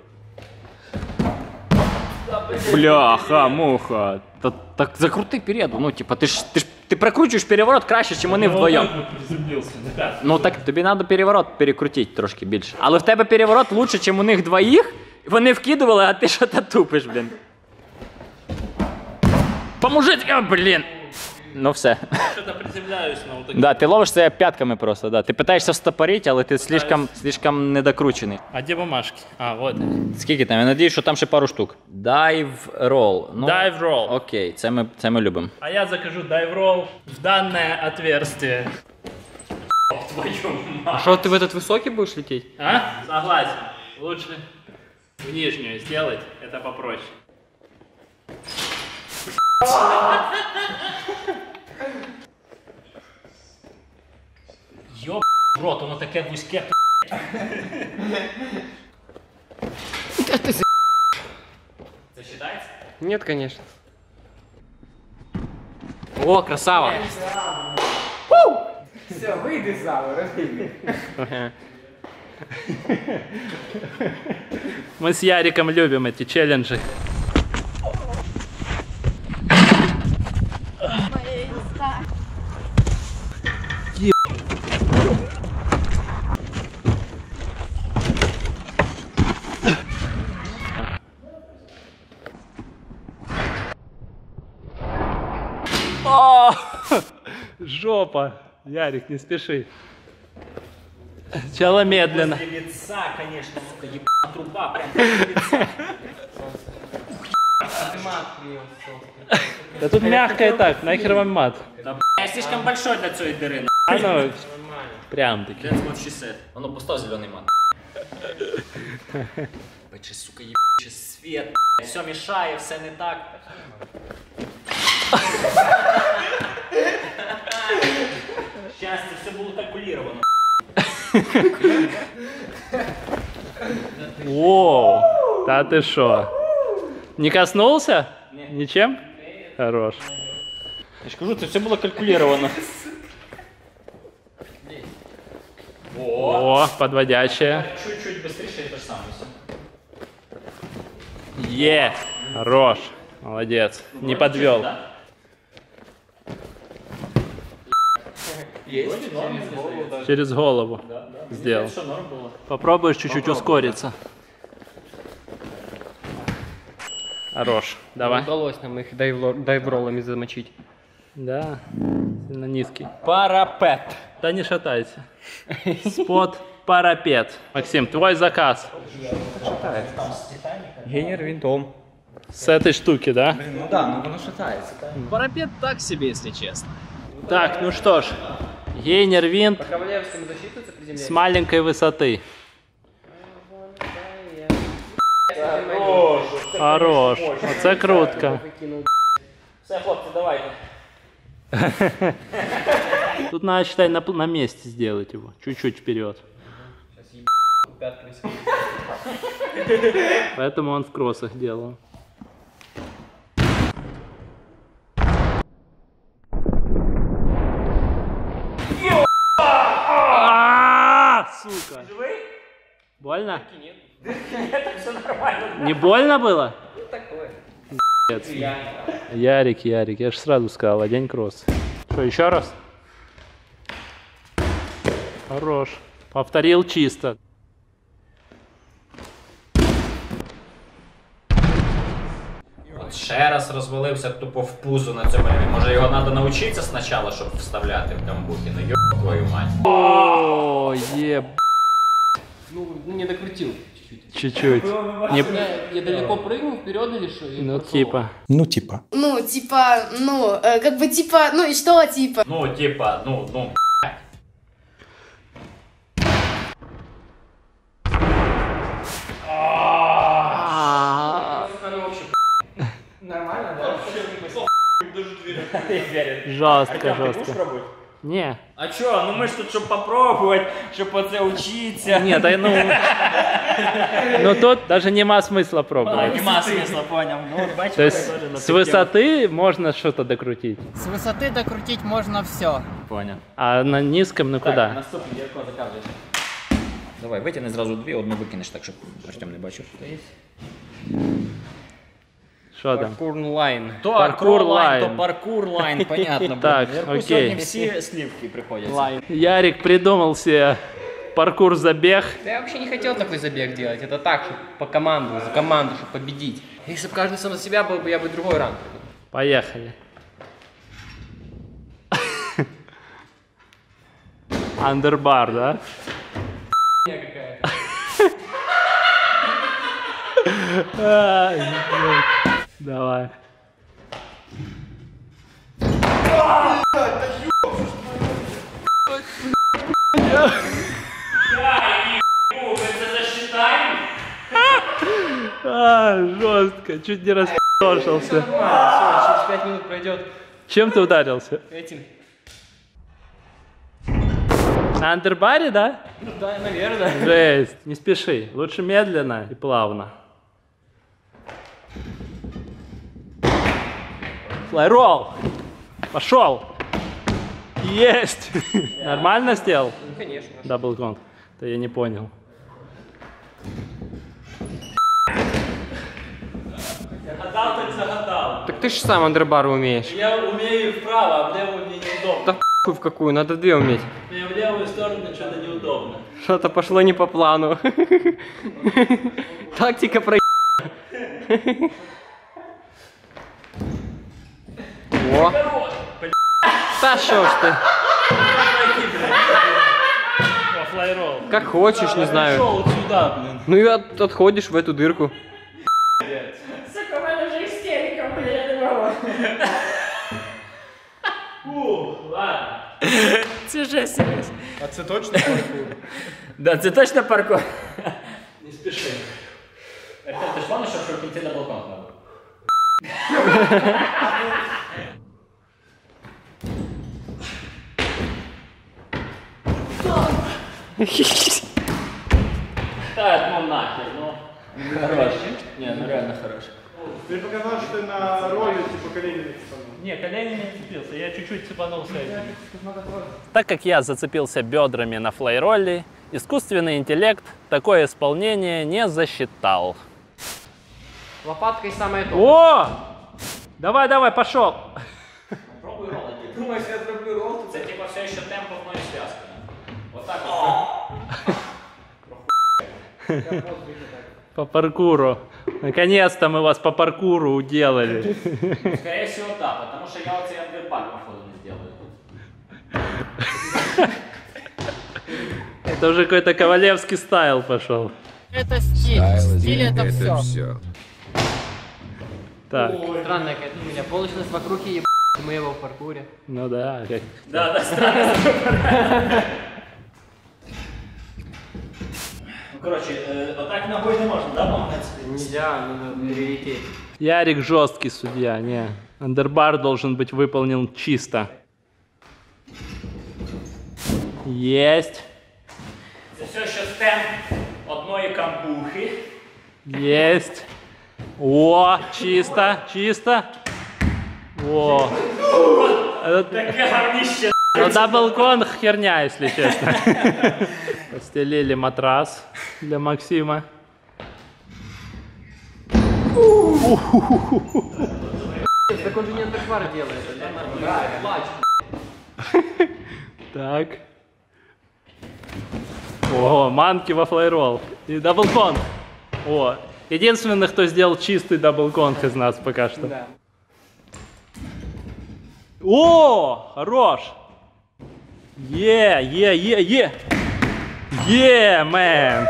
Бляха-муха. Так закрути переду. Ну, типа, ти прокручуєш переворот краще, ніж вони вдвоєм. Ну так тобі треба переворот перекрутити трошки більше. Але в тебе переворот лучше, ніж у них двоїх. Вони вкидували, а ти що-то тупиш, блін. Поможіть! О, блін! Ну все. Что-то приземляюсь на вот такие. Да, ти ловиш себе п'ятками просто, да. Ти питаєшся стопорити, але ти слишком недокручений. А где бумажки? А, вот. Скільки там? Я надіюсь, що там ще пару штук. Dive roll. Ну, Dive roll. Окей, це ми любимо. А я закажу dive roll в данное отверстие. А что, ты в этот высокий будешь лететь? А? Согласен. Лучше в нижнюю сделать, это попроще. Йоп, рот, воно таке вузьке. Це считається? Нет, конечно. О, красава! Все, вийди з залу, розбійник. Мы с Яриком любим эти челленджи. О! Жопа! Ярик, не спеши. Сначала медленно. Лица, конечно, сука, ебаная труба, прям лица. мат принял. Да тут мягко и так, нахер вам мат. Да, я слишком большой для цієї дыри. Оно прям таки. That's what she said. Воно пусто зеленый мат. Бачи, сука, ебучий свет. Все мешає, все не так. Счастье, все было калькулировано. Воу, да ты шо? Не коснулся? Нет. Ничем? Хорош. Я же скажу, это все было калькулировано. О, подводящая. Чуть-чуть быстрее, это же самое. Хорош. Молодец. Не подвел. Через голову сделал. Попробуешь чуть-чуть ускориться. Хорош. Давай. Удалось нам их дайвроллами замочить. Да. Сильно низкий. Парапет. Да не шатайся. Спот парапет. Максим, твой заказ. Генер винтом. С этой штуки, да? Ну да, но воно шатается. Парапет так себе, если честно. Так, ну что ж. Гейнер винт По Ковалевскому засчитывается приземление? с маленькой высоты. Хорош. Оце крутка. Все, хлопцы, давайте. Тут надо, считай, на месте сделать его. Чуть-чуть вперед. Поэтому он в кроссах делал. Сука. Больно? Нет, все нормально. Не больно было? Ну такое. Ярик, я же сразу сказал, одень кросс. Что, еще раз? Хорош. Повторил чисто. Ще раз розвалився тупо в пузо на цьому рівні. Може його треба навчитися спочатку, щоб вставляти в камбуки. Ну ёб твою мать. О, еб. Ну, не докрутил чуть-чуть. Чуть-чуть. Не... Я далеко прыгнул вперед или что? Или Ну, просовывал? типа. Ну, типа. Ну, типа, ну, как бы типа, ну и что, типа? Ну, типа, ну. Оно вообще нормально, да? Жестко, жестко. Не. А чё, ну мы ж тут, чтобы попробовать, чтобы оце учиться. Нет, ну тут даже нема смысла пробовать. Нема смысла, понял. Ну, бачиш, То есть с высоты можно что-то докрутить, С высоты докрутить можно все. Понял. а на низком ну Так, куда? наступний Ярко заказуєш. Давай, витягни зразу дві, одну викинеш так, щоб Артем не бачив. Что там? Паркур лайн. То Паркур лайн. то паркур лайн, понятно. Так, Ярку окей. сьогодні всі слівки приходяться. Ярик придумал себе паркур-забег. Да я вообще не хотел такой забег делать. Это так, чтобы по команду, за команду, чтобы победить. Если бы каждый сам за себя был бы, я бы другой ранг. Поехали. Андербар, да? Давай. Жестко, чуть не распошился. Через 5 минут пройдет. Чем ты ударился? Этим. На андербаре, да? Ну да, наверное. Жесть. Не спеши. Лучше медленно и плавно. Флайролл. Пошел. Есть. Нормально сделал? Ну, конечно. Даблконг. Да я не понял. Загадал так загадал. Так ты же сам андербар умеешь. Я умею вправо, а в левую мне неудобно. Да в какую? Надо две уметь. Мне в левую сторону что-то неудобно. Что-то пошло не по плану. Тактика про... О! Да шо ж ты? Флайролл. Как хочешь, не знаю. Пошел сюда, блин. Ну и отходишь в эту дырку. Сука, в мене вже істерика. Ладно. Це жесть, серйозно. А це точно паркур? Да, це точно паркур. Не спеши. Ти ж пам'ятаєш, що в кінці даблконг треба? Так, ну нахер, ну. Хороший. Не, ну реально хороший. Ты показал, что ты на роли типа колени не цепанул. Не, колени не цепился, я чуть-чуть цепанулся этим. Так как я зацепился бедрами на флейролле, искусственный интеллект такое исполнение не засчитал. Лопаткой самое то. О! Давай, давай, пошел! Пробуй ролл. Ти думаєш, я зроблю ролл? Це типа все ще темп одної зв'язки. Отак от. По паркуру. Наконец-то мы вас по паркуру уделали. Скорее всего, да, потому что я оцей андерпак, походу, не сделаю. Это уже какой-то ковалевский стайл пошел. Это стиль. Стиль это все. Так. Странная какая-то у меня получилось вокруг и мы его в паркуре. Ну да. Да, странно. Ну, короче, отак ногой не можно, да, помогать? Нельзя, надо перейти. Ярик жесткий судья, не. Андербар должен быть выполнен чисто. Есть. Це все ще темп одної кампухи. Есть. О, чисто, чисто. О. Таке гарніще. Ну, даблконг херня, если честно. Постелили матрас для Максима. Так он же не андербар делает. Плачь. Так. О, манки во флайролл. И даблконг. О, единственный, кто сделал чистый даблконг из нас пока что. Да. О, хорош. Е, мэн.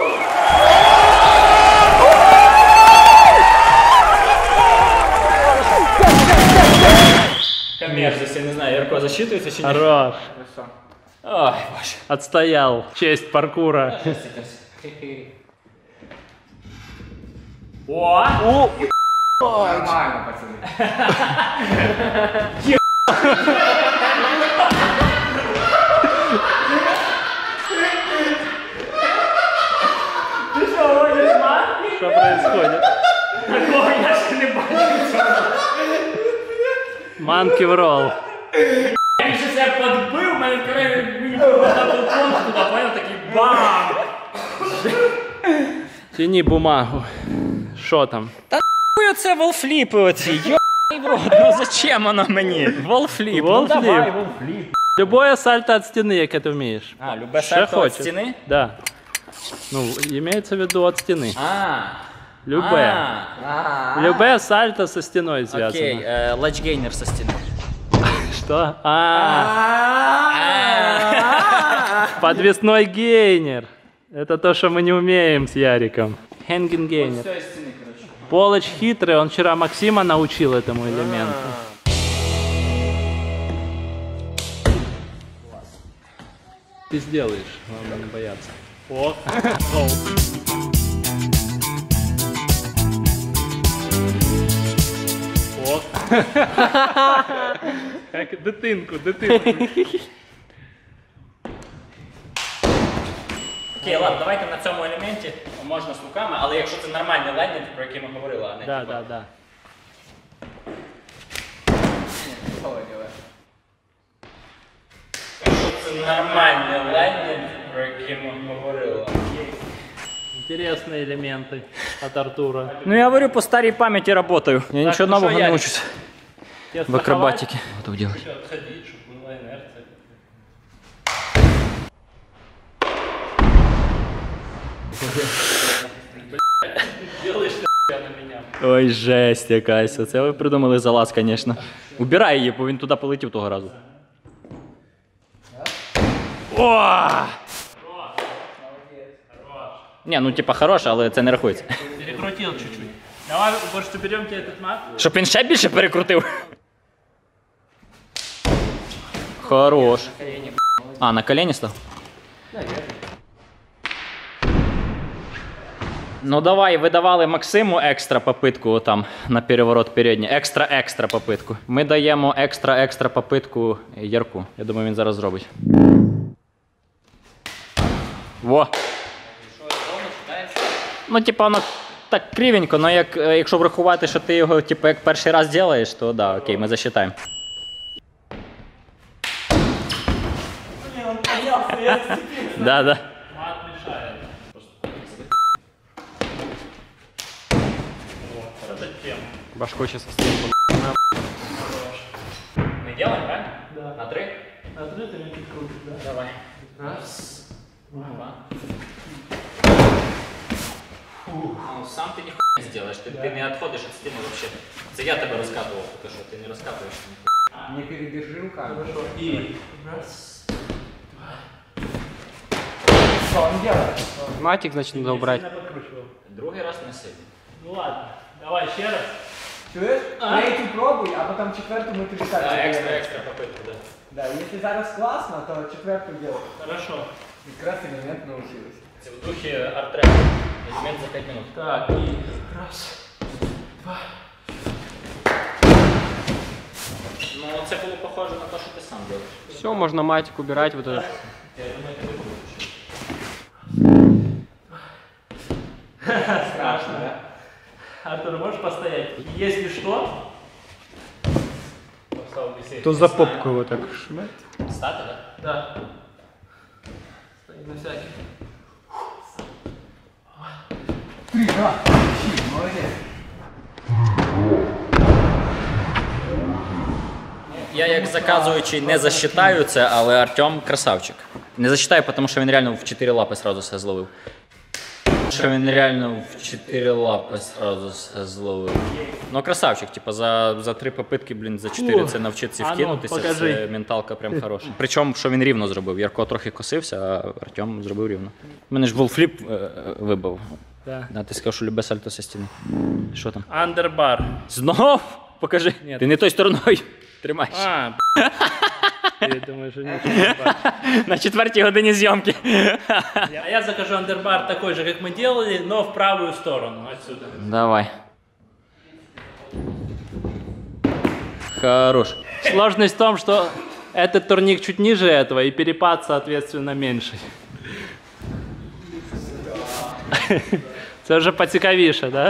Мерзость, я не знаю, Ярко засчитывается чи нет? Хорош. Ой, боже. Отстоял честь паркура. О! Нормально, пацаны. Ты что, ловишь манки? Что происходит? Такого я ще не бачив. Манки в ролл. Я ще себе подбив, в мене мені даблконг туди, понял, такий бам! Тяни бумагу. Что там? Та нахуй оце волфліпи оці, йобаний в рот, ну зачем воно мені? Волфліп, ну Волфліп. давай волфліп. Любое сальто от стены, яке ты умеешь. А, любе Что сальто від хочешь. стіни? Да. Ну, имеется в виду от стены. Любе. Любе сальто со стеной связано. Окей, лачгейнер со стіни. Что? Подвесной гейнер. Это то, что мы не умеем с Яриком. Хенген гейнер. Все із стіни, коротше. Полоч хитрый, он вчера Максима научил этому элементу. Ты сделаешь, главное не бояться. О! О! Как дитинку. Окей, ладно, давайте на цьому елементі можна з руками, але якщо це нормальний лендінг, про який ми говорили, а не Да, типа... да. Якщо це нормальний лендінг, про який ми говорили. Интересные элементы от Артура. Ну я говорю, по старій пам'яті работаю. Я Так, нічого ну нового що, не Ярик? учусь. Тебе В акробатике. страховать? Готов делать. Еще отходить, чтобы была инерция. Делаешь ты на меня. Ой, жесть якась. Оце ви придумали залаз, звісно. Убирай її, бо він туди полетів того разу. О! Ні, ну типа хороше, але це не рахується. Перекрутил чуть-чуть. Давай, может, уберем тебе этот мат? Щоб він ще більше перекрутив. Хорош. А, на колені став? Ну давай, ви давали Максиму екстра попитку там на переворот передній. Екстра попитку. Ми даємо екстра попитку Ярку. Я думаю, він зараз зробить. Во. Ну, типа, воно так кривенько, але якщо врахувати, що ти його типу, як перший раз робиш, то да, окей, ми засчитаємо. Да. Мат мешает. Вот эта тема. Башку сейчас стенку. Мы делаем, правильно? Да. На 3? На 3 ты меня крутишь, да? Давай. Раз. Два. Ну, сам ты нихуя не сделаешь, ты не отходишь от стены вообще. Это я тебе раскатывал, только что ты не раскатываешь. Не передержи руками. Хорошо. И раз. Что он делает? Матик, значит, надо убрать. Другий раз не сильно. Ну ладно, давай еще раз. Чуєш? Третю пробуй, а потім четверту ми тобі так. Да, екстра попитку, да. Да, якщо зараз класно, то четверту делай. Хорошо. Якраз елемент научилась. Это в духе арт-трека. Элемент за 5 минут. Так, и раз, два. Ну, це було похоже на те, що ти сам робиш. Все, можно матик убирать вот этот. Я думаю, ти виключиш. Страшно, да? Артур, можешь постоять? Если что... То за попку его так шмет. Стати, да? Да. Стоит на всякий. 3, 2, молодец. Я як заказуючий не засчитаю це, але Артем красавчик. Не засчитаю, тому що він реально в 4 лапи сразу все зловив. Що він реально в 4 лапи сразу все зловив. Ну красавчик, типа за 3 попитки, блін, за 4 це навчитися вкинутися, це менталка прям хороша. Причому, що він рівно зробив. Ярко трохи косився, а Артем зробив рівно. У мене ж волфліп вибив. Да. Да, ти сказав, що любе сальто зі стіни. Що там? Андербар. Знов? Покажи. Нет. Ти не той стороною тримаєш. А, ты думаешь, что нет? На 4-й годині зйомки. А я закажу андербар такой же, как мы делали, но в правую сторону, отсюда. Давай. Хорош. Сложность в том, что этот турник чуть ниже этого, и перепад, соответственно, меньше. Это уже поцікавіше, да?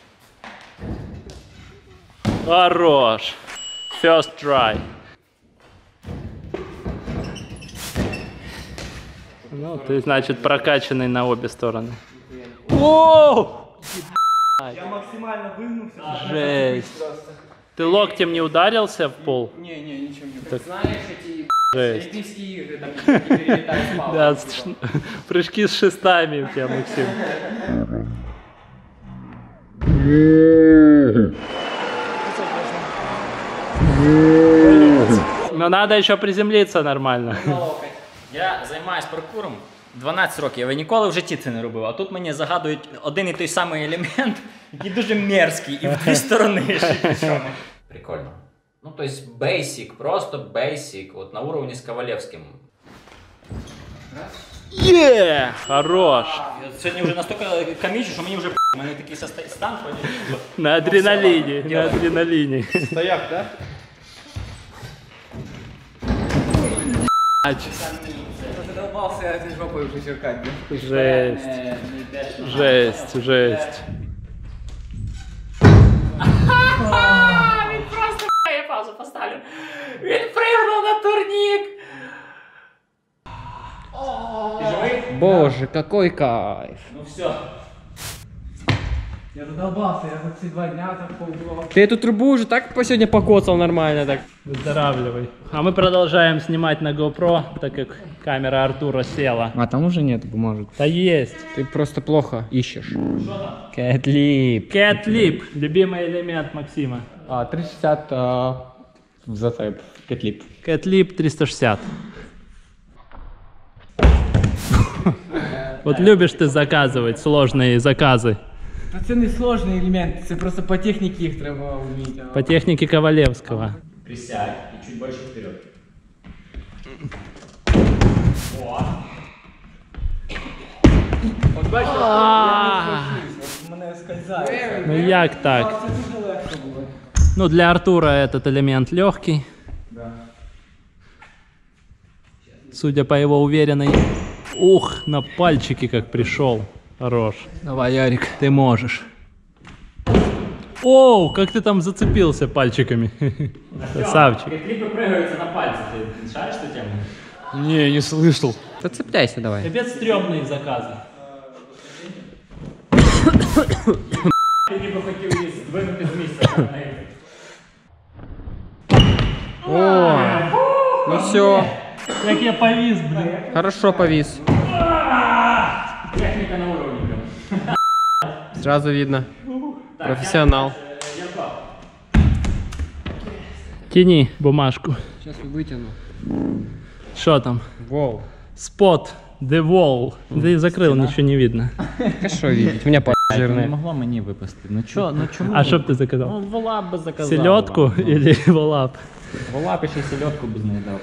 Хорош. First try. Ну, ты, значит, прокачанный на обе стороны. Воу! Я максимально выгнулся. Жесть. Ты локтем не ударился в пол? Не, ничем не. Так. Знаешь, эти Жесть. олимпийские игры, там не перелетают с палкой. Да, прыжки с шестами у тебя, Максим. Но надо еще приземлиться нормально. Я займаюся паркуром 12 років, я ніколи в житті це не робив. А тут мені загадують один і той самий елемент, який дуже мерзкий і в дві сторони. Прикольно. Ну, то есть basic, просто basic, вот на уровне с Ковалевским. Yeah! Хорош! Я сьогодні вже настільки комічно, що мені вже у мене такий стан. На адреналине, на адреналине. Стояк, да? Задолбался я этой жопой уже черкать, да? Жесть. Жесть, жесть. Він просто, я паузу поставлю. Він пригнув на турнік. Боже, какой кайф. Ну все. Я задолбался, я за эти 2 дня так полгода. Ты эту трубу уже так сегодня покоцал нормально так. Выздоравливай. А мы продолжаем снимать на GoPro, так как камера Артура села. А там уже нет бумажек. Да есть. Ты просто плохо ищешь. Кэтлип. Кэтлип, любимый элемент Максима. 360 в зацеп. Кэтлип. Кэтлип 360. Вот любишь ты заказывать сложные заказы. Та це не сложний елемент, це просто по техніці їх треба вміти. По технике Ковалевского. Присядь и чуть больше вперед. О. От бачиш, я мене скользає. Ну як так? Це дуже легко було. Ну для Артура этот элемент легкий. Да. Судя по его уверенной... Ух, на пальчики как пришел. Хорош. Давай, Ярик, ты можешь. Оу, как ты там зацепился пальчиками. Красавчик. Клипы прыгаются на пальцы. Ты шаришь эту тему? Не, не слышал. Да цепляйся давай. Капец стрёмные заказы. Ты ніби хотів її здвинути з місця. О, ну все. Как я повис, блин. Хорошо повис. Техніка на уровні. Сразу видно. Профессионал. Тяни бумажку. Сейчас вытяну. Что там? Wall. Spot, the wall. Да и закрыл, ничего не видно. Хорошо видеть. У меня пальцы Не жирные. могло мені випасти. Ну чому? А что б ты заказал? Ну, волап би заказав. Селедку или волап? Волап і ще селедку б знайдав.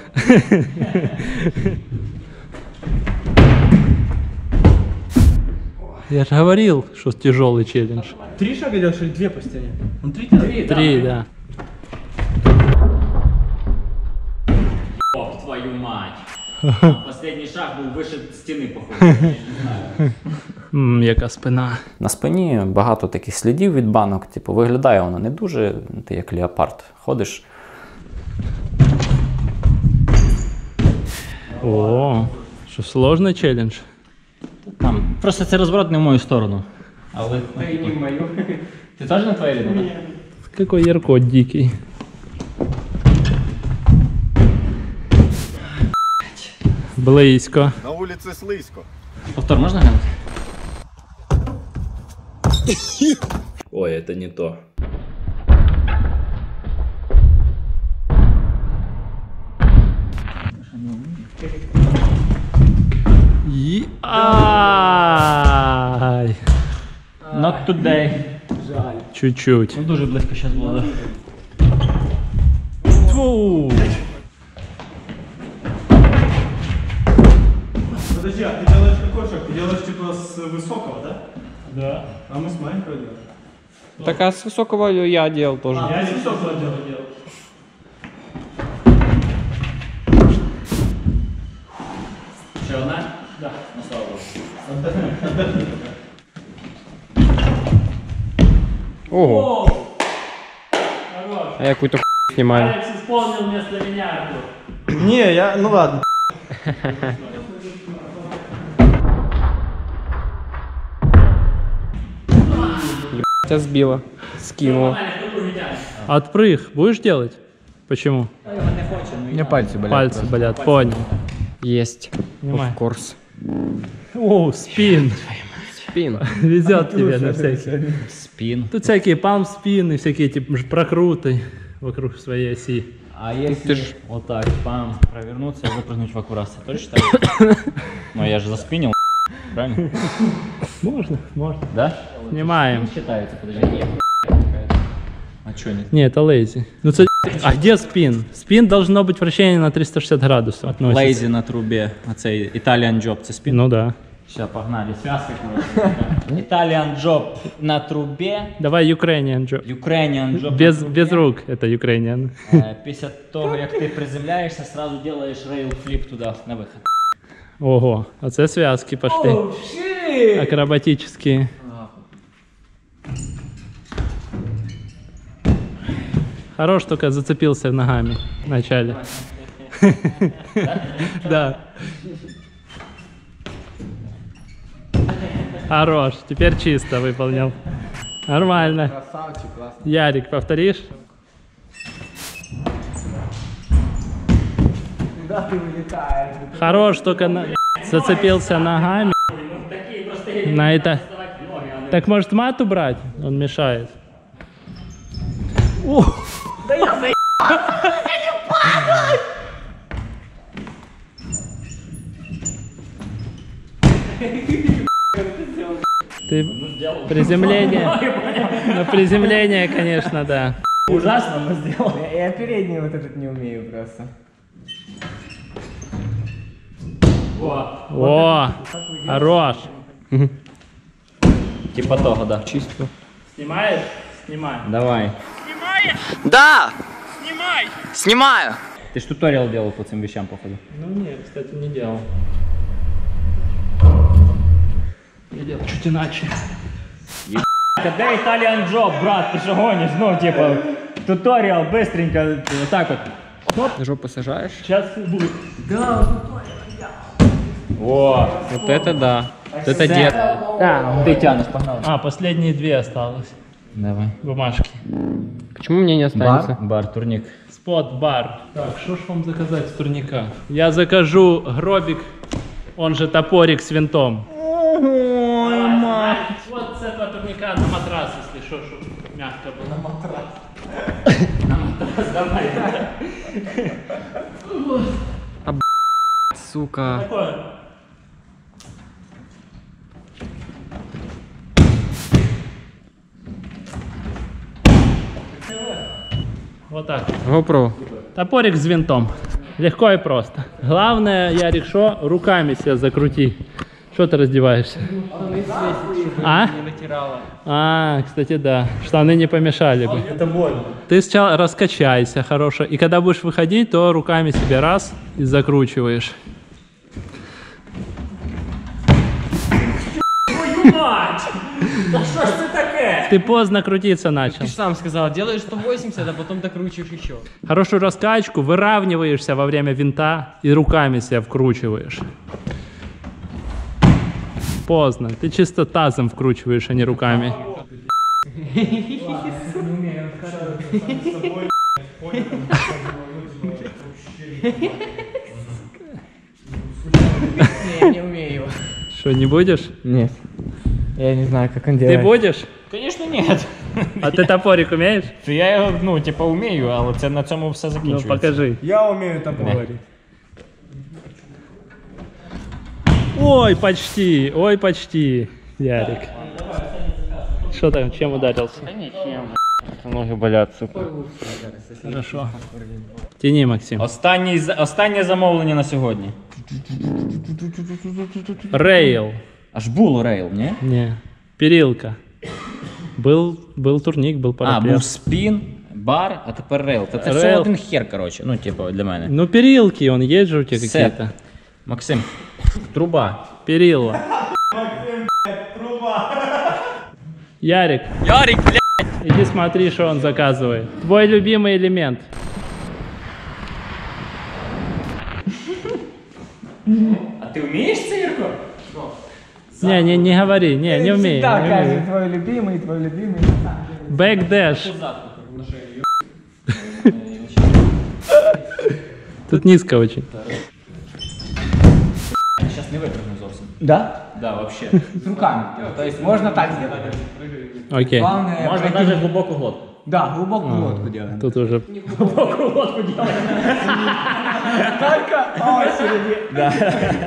Я же говорил, что тяжелый челлендж. 3 шага делаешь или 2 по стене? Он 3 3, да. О, твою мать. Последній шаг був вище стіни, походу. Яка спина. На спині багато таких слідів від банок. Типу, виглядає воно не дуже, ти як леопард. Ходиш. О, що сложний челлендж. Там, просто це розворот не в мою сторону. Але Та й не в мою. ти теж на твоїй рідні? Какой ярко дикий. Близько. На вулиці слизько. Повтор, можна глянути? Ой, это не то. Ай! Not today. Чуть-чуть. Ну дуже близько зараз було. Да? Фу! Подожди, а ты делаешь какой шаг? Ты делаешь типа с высокого, да? Да. А мы с маленького делаем. Так а с высокого я делал тоже. Я с высокого делал. Ще одна? Да. Ну слава Богу. Ого. Хорош. А я какую-то снимаю. Алекс исполнил вместо меня, Артур. Не, я, ну ладно. Тебя сбило. Скинуло. Отпрыг будешь делать? Почему? Мне пальцы болят. Пальцы болят, понял. Есть. Понимаю. Of course. О, спин. Спин. Везет тебе на всякие. Спин. Тут всякие палм-спины, всякие типа прокруты вокруг своей оси. А если ты ж- вот так, пам, провернуться и выпрыгнуть в аккурат, тоже так? Ну я же заспинил, правильно? Можно, можно. Да? Снимаем. Считается, подожди. Нет. А чё нет? Не, это лейзи. Ну, а где спин? Спин должно быть вращение на 360 градусов. относится. Лейзі на трубі, а цей Italian Job, це спін? Ну да. Все, погнали, зв'язка, коротше. Italian Job на трубі, Давай Ukrainian job. Ukrainian Job Без, на трубі. без рук, это Ukrainian. Після того, як ти приземляєшся, сразу делаєш рейл-фліп туди, на вихід. Ого, а це связки пошли. Акробатические. Хорош, только зацепился ногами вначале. Да. Хорош, теперь чисто выполнил. Нормально. Красавчик, классно. Ярик, повторишь? Куда ты вылетаешь? Хорош, только зацепился ногами. На это. Так может мат убрать? Он мешает. Да я за... Ты Ты приземление. Ну, приземление, конечно, да. Ужасно мы сделали. Я передний вот этот не умею просто. О, хорош. Типа того, да. Чисто. Снимаешь? Снимай. Давай. Да! Снимай! Снимаю! Ты ж туториал делал по этим вещам, походу. Ну нет, кстати, не делал. Я делал чуть иначе. Когда Italian Job, брат, ты что гонишь? Ну, типа, туториал, быстренько, вот так вот. Оп. Жопу сажаешь. Сейчас будет. Да, О, вот это да. Вот это дед. Да, ты тянешь, погнал. А, последние две осталось. Давай. Бумажки. Почему мне не останется? Бар, турник. Спот, бар. Так, что ж вам заказать с турника? Я закажу гробик, он же топорик с винтом. Ой, мать. Вот цепа турника на матрас, если что, чтобы мягко было. На матрас. На матрас, давай. Сука. Такое. Вот так. GoPro. Топорик с винтом. Легко и просто. Главное, Ярик, что? Руками себя закрути. Что ты раздеваешься? А? Не натирала. А, кстати, да. Штаны не помешали бы. Это больно. Ты сначала раскачайся, хорошо. И когда будешь выходить, то руками себе раз и закручиваешь. Твою мать! Да что ж ты такое? Ты поздно крутиться начал. Ты же сам сказал, делаешь 180, а потом докручиваешь еще. Хорошую раскачку, выравниваешься во время винта и руками себя вкручиваешь. Поздно. Ты чисто тазом вкручиваешь, а не руками. Я не умею. Что, не будешь? Нет. Я не знаю, как он делает. Ты будешь? Конечно, нет. А ты топорик умеешь? Я його, ну, типа, умею, але це на цьому все Ну, закінчується. покажи. Я умею топорить. Ой, почти, ой, почти, Ярик. Что там, чем ударился? Ноги болять, сука. Хорошо. Тяни, Максим. Останнє замовлення на сьогодні. Рейл. Аж було рейл, ні? Не. Перилка. Был турник, был парапет. був спін, бар, а тепер рейл. Та це все Рейл. один хер, коротше, ну, типу, для мене. Ну, перилки, он есть же у тебя Все. какие-то? Максим, труба. Перила. Максим, блядь, труба. Ярик. Ярик, блядь! Иди смотри, что он заказывает. Твой любимый элемент. А ти вмієш це, Ірко? Не говори, не умею. Да, не кажется, умею. твой любимый. Бэкдэш. Тут низко очень. Сейчас не випрыгну зовсім. Да? Да, вообще. С руками. То есть можно так сделать. Окей. Главное, Можна пройти- навіть глибоку глотку. Да, глубокую глотку делаем. Тут уже... Глибоку глотку делаем. Только середине.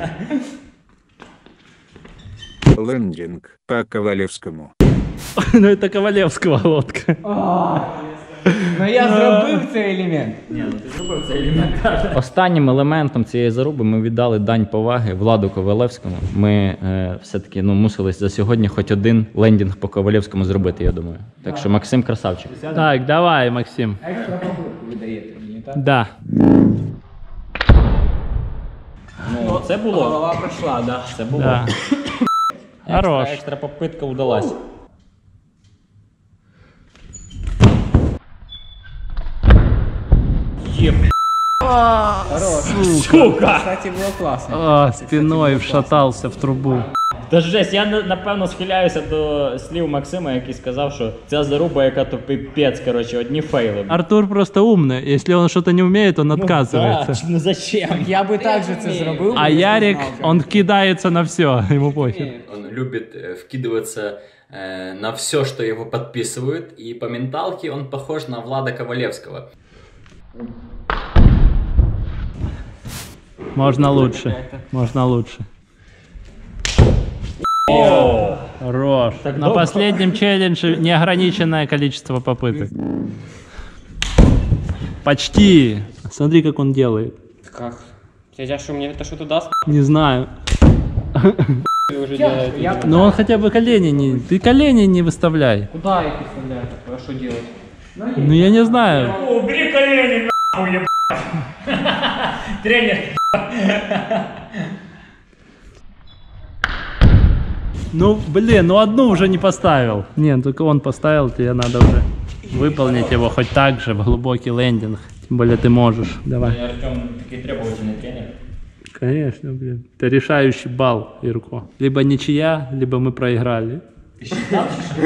Лендинг по Ковалевскому. Ну это Ковалевского лодка. Но я зробив цей елемент. Ні, ну ти зробив цей елемент. Останнім елементом цієї заруби ми віддали дань поваги Владу Ковалевському. Ми все-таки мусили за сьогодні хоч один лендінг по Ковалевському зробити, я думаю. Так що Максим красавчик. Так, давай, Максим. Екстра попытку ви даєте мені, так? Да. Ну, це було. Голова пройшла, да. Це було. Да. Хорош. Екстра попитка вдалась. Сука! Кстати, було класно. Спиной вшатался в трубу. Та жесть, я напевно схиляюся до слів Максима, який сказав, що ця заруба, яка то пипець, коротше, одні фейли. Артур просто умный. Если он что-то не умеет, он отказывается. Ну зачем? Я би так же це зробив. А Ярик, он кидается на все. Ему пофиг. Он любит вкидываться на все, что его подписывают, и по менталке он похож на Влада Ковалевского. Можно лучше. Можно лучше. О! Хорош. На последнем челлендже неограниченное количество попыток. Почти. Смотри, как он делает. Как? Дядя, что мне это что-то даст? Не знаю. Уже делает. Но он хотя бы колени не... Ты колени не выставляй. Куда их выставляют? А что делать? Ну я не знаю. Убери колени, нахуй, ебать. Тренер. Ну, блин, ну одну уже не поставил. Нет, только он поставил, тебе надо уже выполнить его хоть так же в глубокий лендинг. Тем более ты можешь. Давай. Артем такой требовательный тренер. Конечно, блин. Это решающий балл, Ирко. Либо ничья, либо мы проиграли. Ты считал, что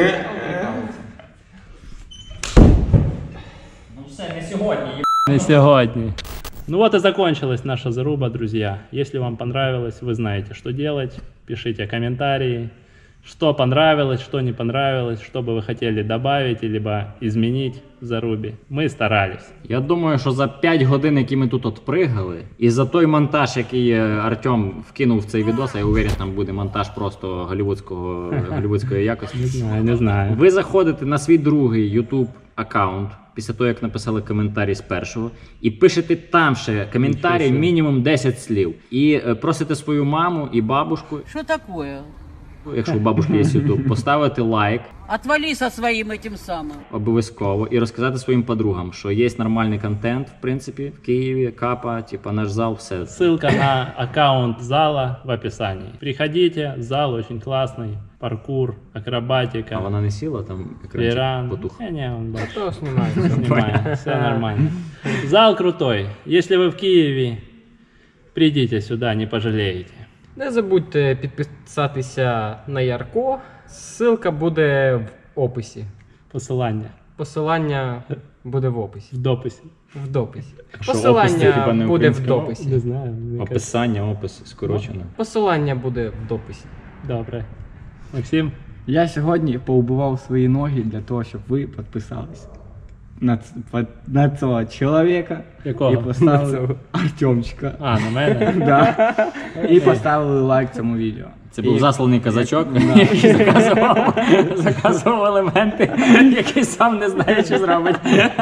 Ну все, не сегодня, ебать. Не сегодня. Ну вот и закончилась наша заруба, друзья. Если вам понравилось, вы знаете, что делать. Пишите комментарии, что понравилось, что не понравилось, что бы вы хотели добавить, либо изменить в зарубі. Ми старались. Я думаю, що за 5 годин, які ми тут отпригали, і за той монтаж, який Артем вкинув в цей відос, я уверен, там буде монтаж просто голлівудської якості. Не знаю. Ви заходите на свій другий YouTube аккаунт, після того, як написали коментарі з першого, і пишете там ще коментарі мінімум 10 слів. І просите свою маму і бабушку, Что такое? якщо у бабушки є YouTube, поставити лайк Отвали со своим этим самым. обов'язково і розказати своїм подругам, що є нормальний контент, в принципі, в Києві, Капа, типа наш зал, все. Ссылка на аккаунт зала в описании. Приходите, зал очень классный. Паркур, акробатика. А вона не сіла там экранчик потух? Не, он больше. Кто снимает? Снимает, все нормально. Зал крутой. Если вы в Киеве, придите сюда, не пожалеете. Не забудьте підписатися на Ярко. Ссылка буде в описі. Посилання буде в описі. В дописі. В дописі. Що, Посилання опис, типа, не буде в українською? дописі. Не знаю. Описання, опис, скорочено. Посилання буде в дописі. Добре. Максим? Я сьогодні поубивав свої ноги для того, щоб ви підписались на цього чоловіка. Якого? І поставили Артемчика. А, на мене? Да. І поставили лайк цьому відео. Це був засланий казачок, який заказував елементи, який сам не знає, що зробить.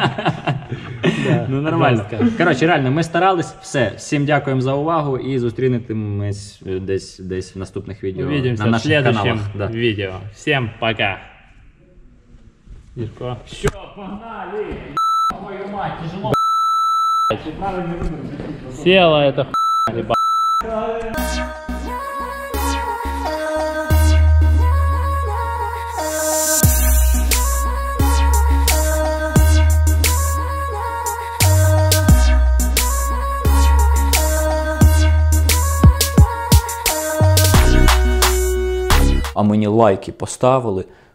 Ну нормально. Коротше, реально, ми старались. Все, всім дякуємо за увагу і зустрінемось десь в наступних відео. Увидимся на в наших следующем каналах. видео. Всем пока. Ирко. Все, погнали! Твою мать, тяжело. Села эта хуйня, ебать. А мені лайки поставили,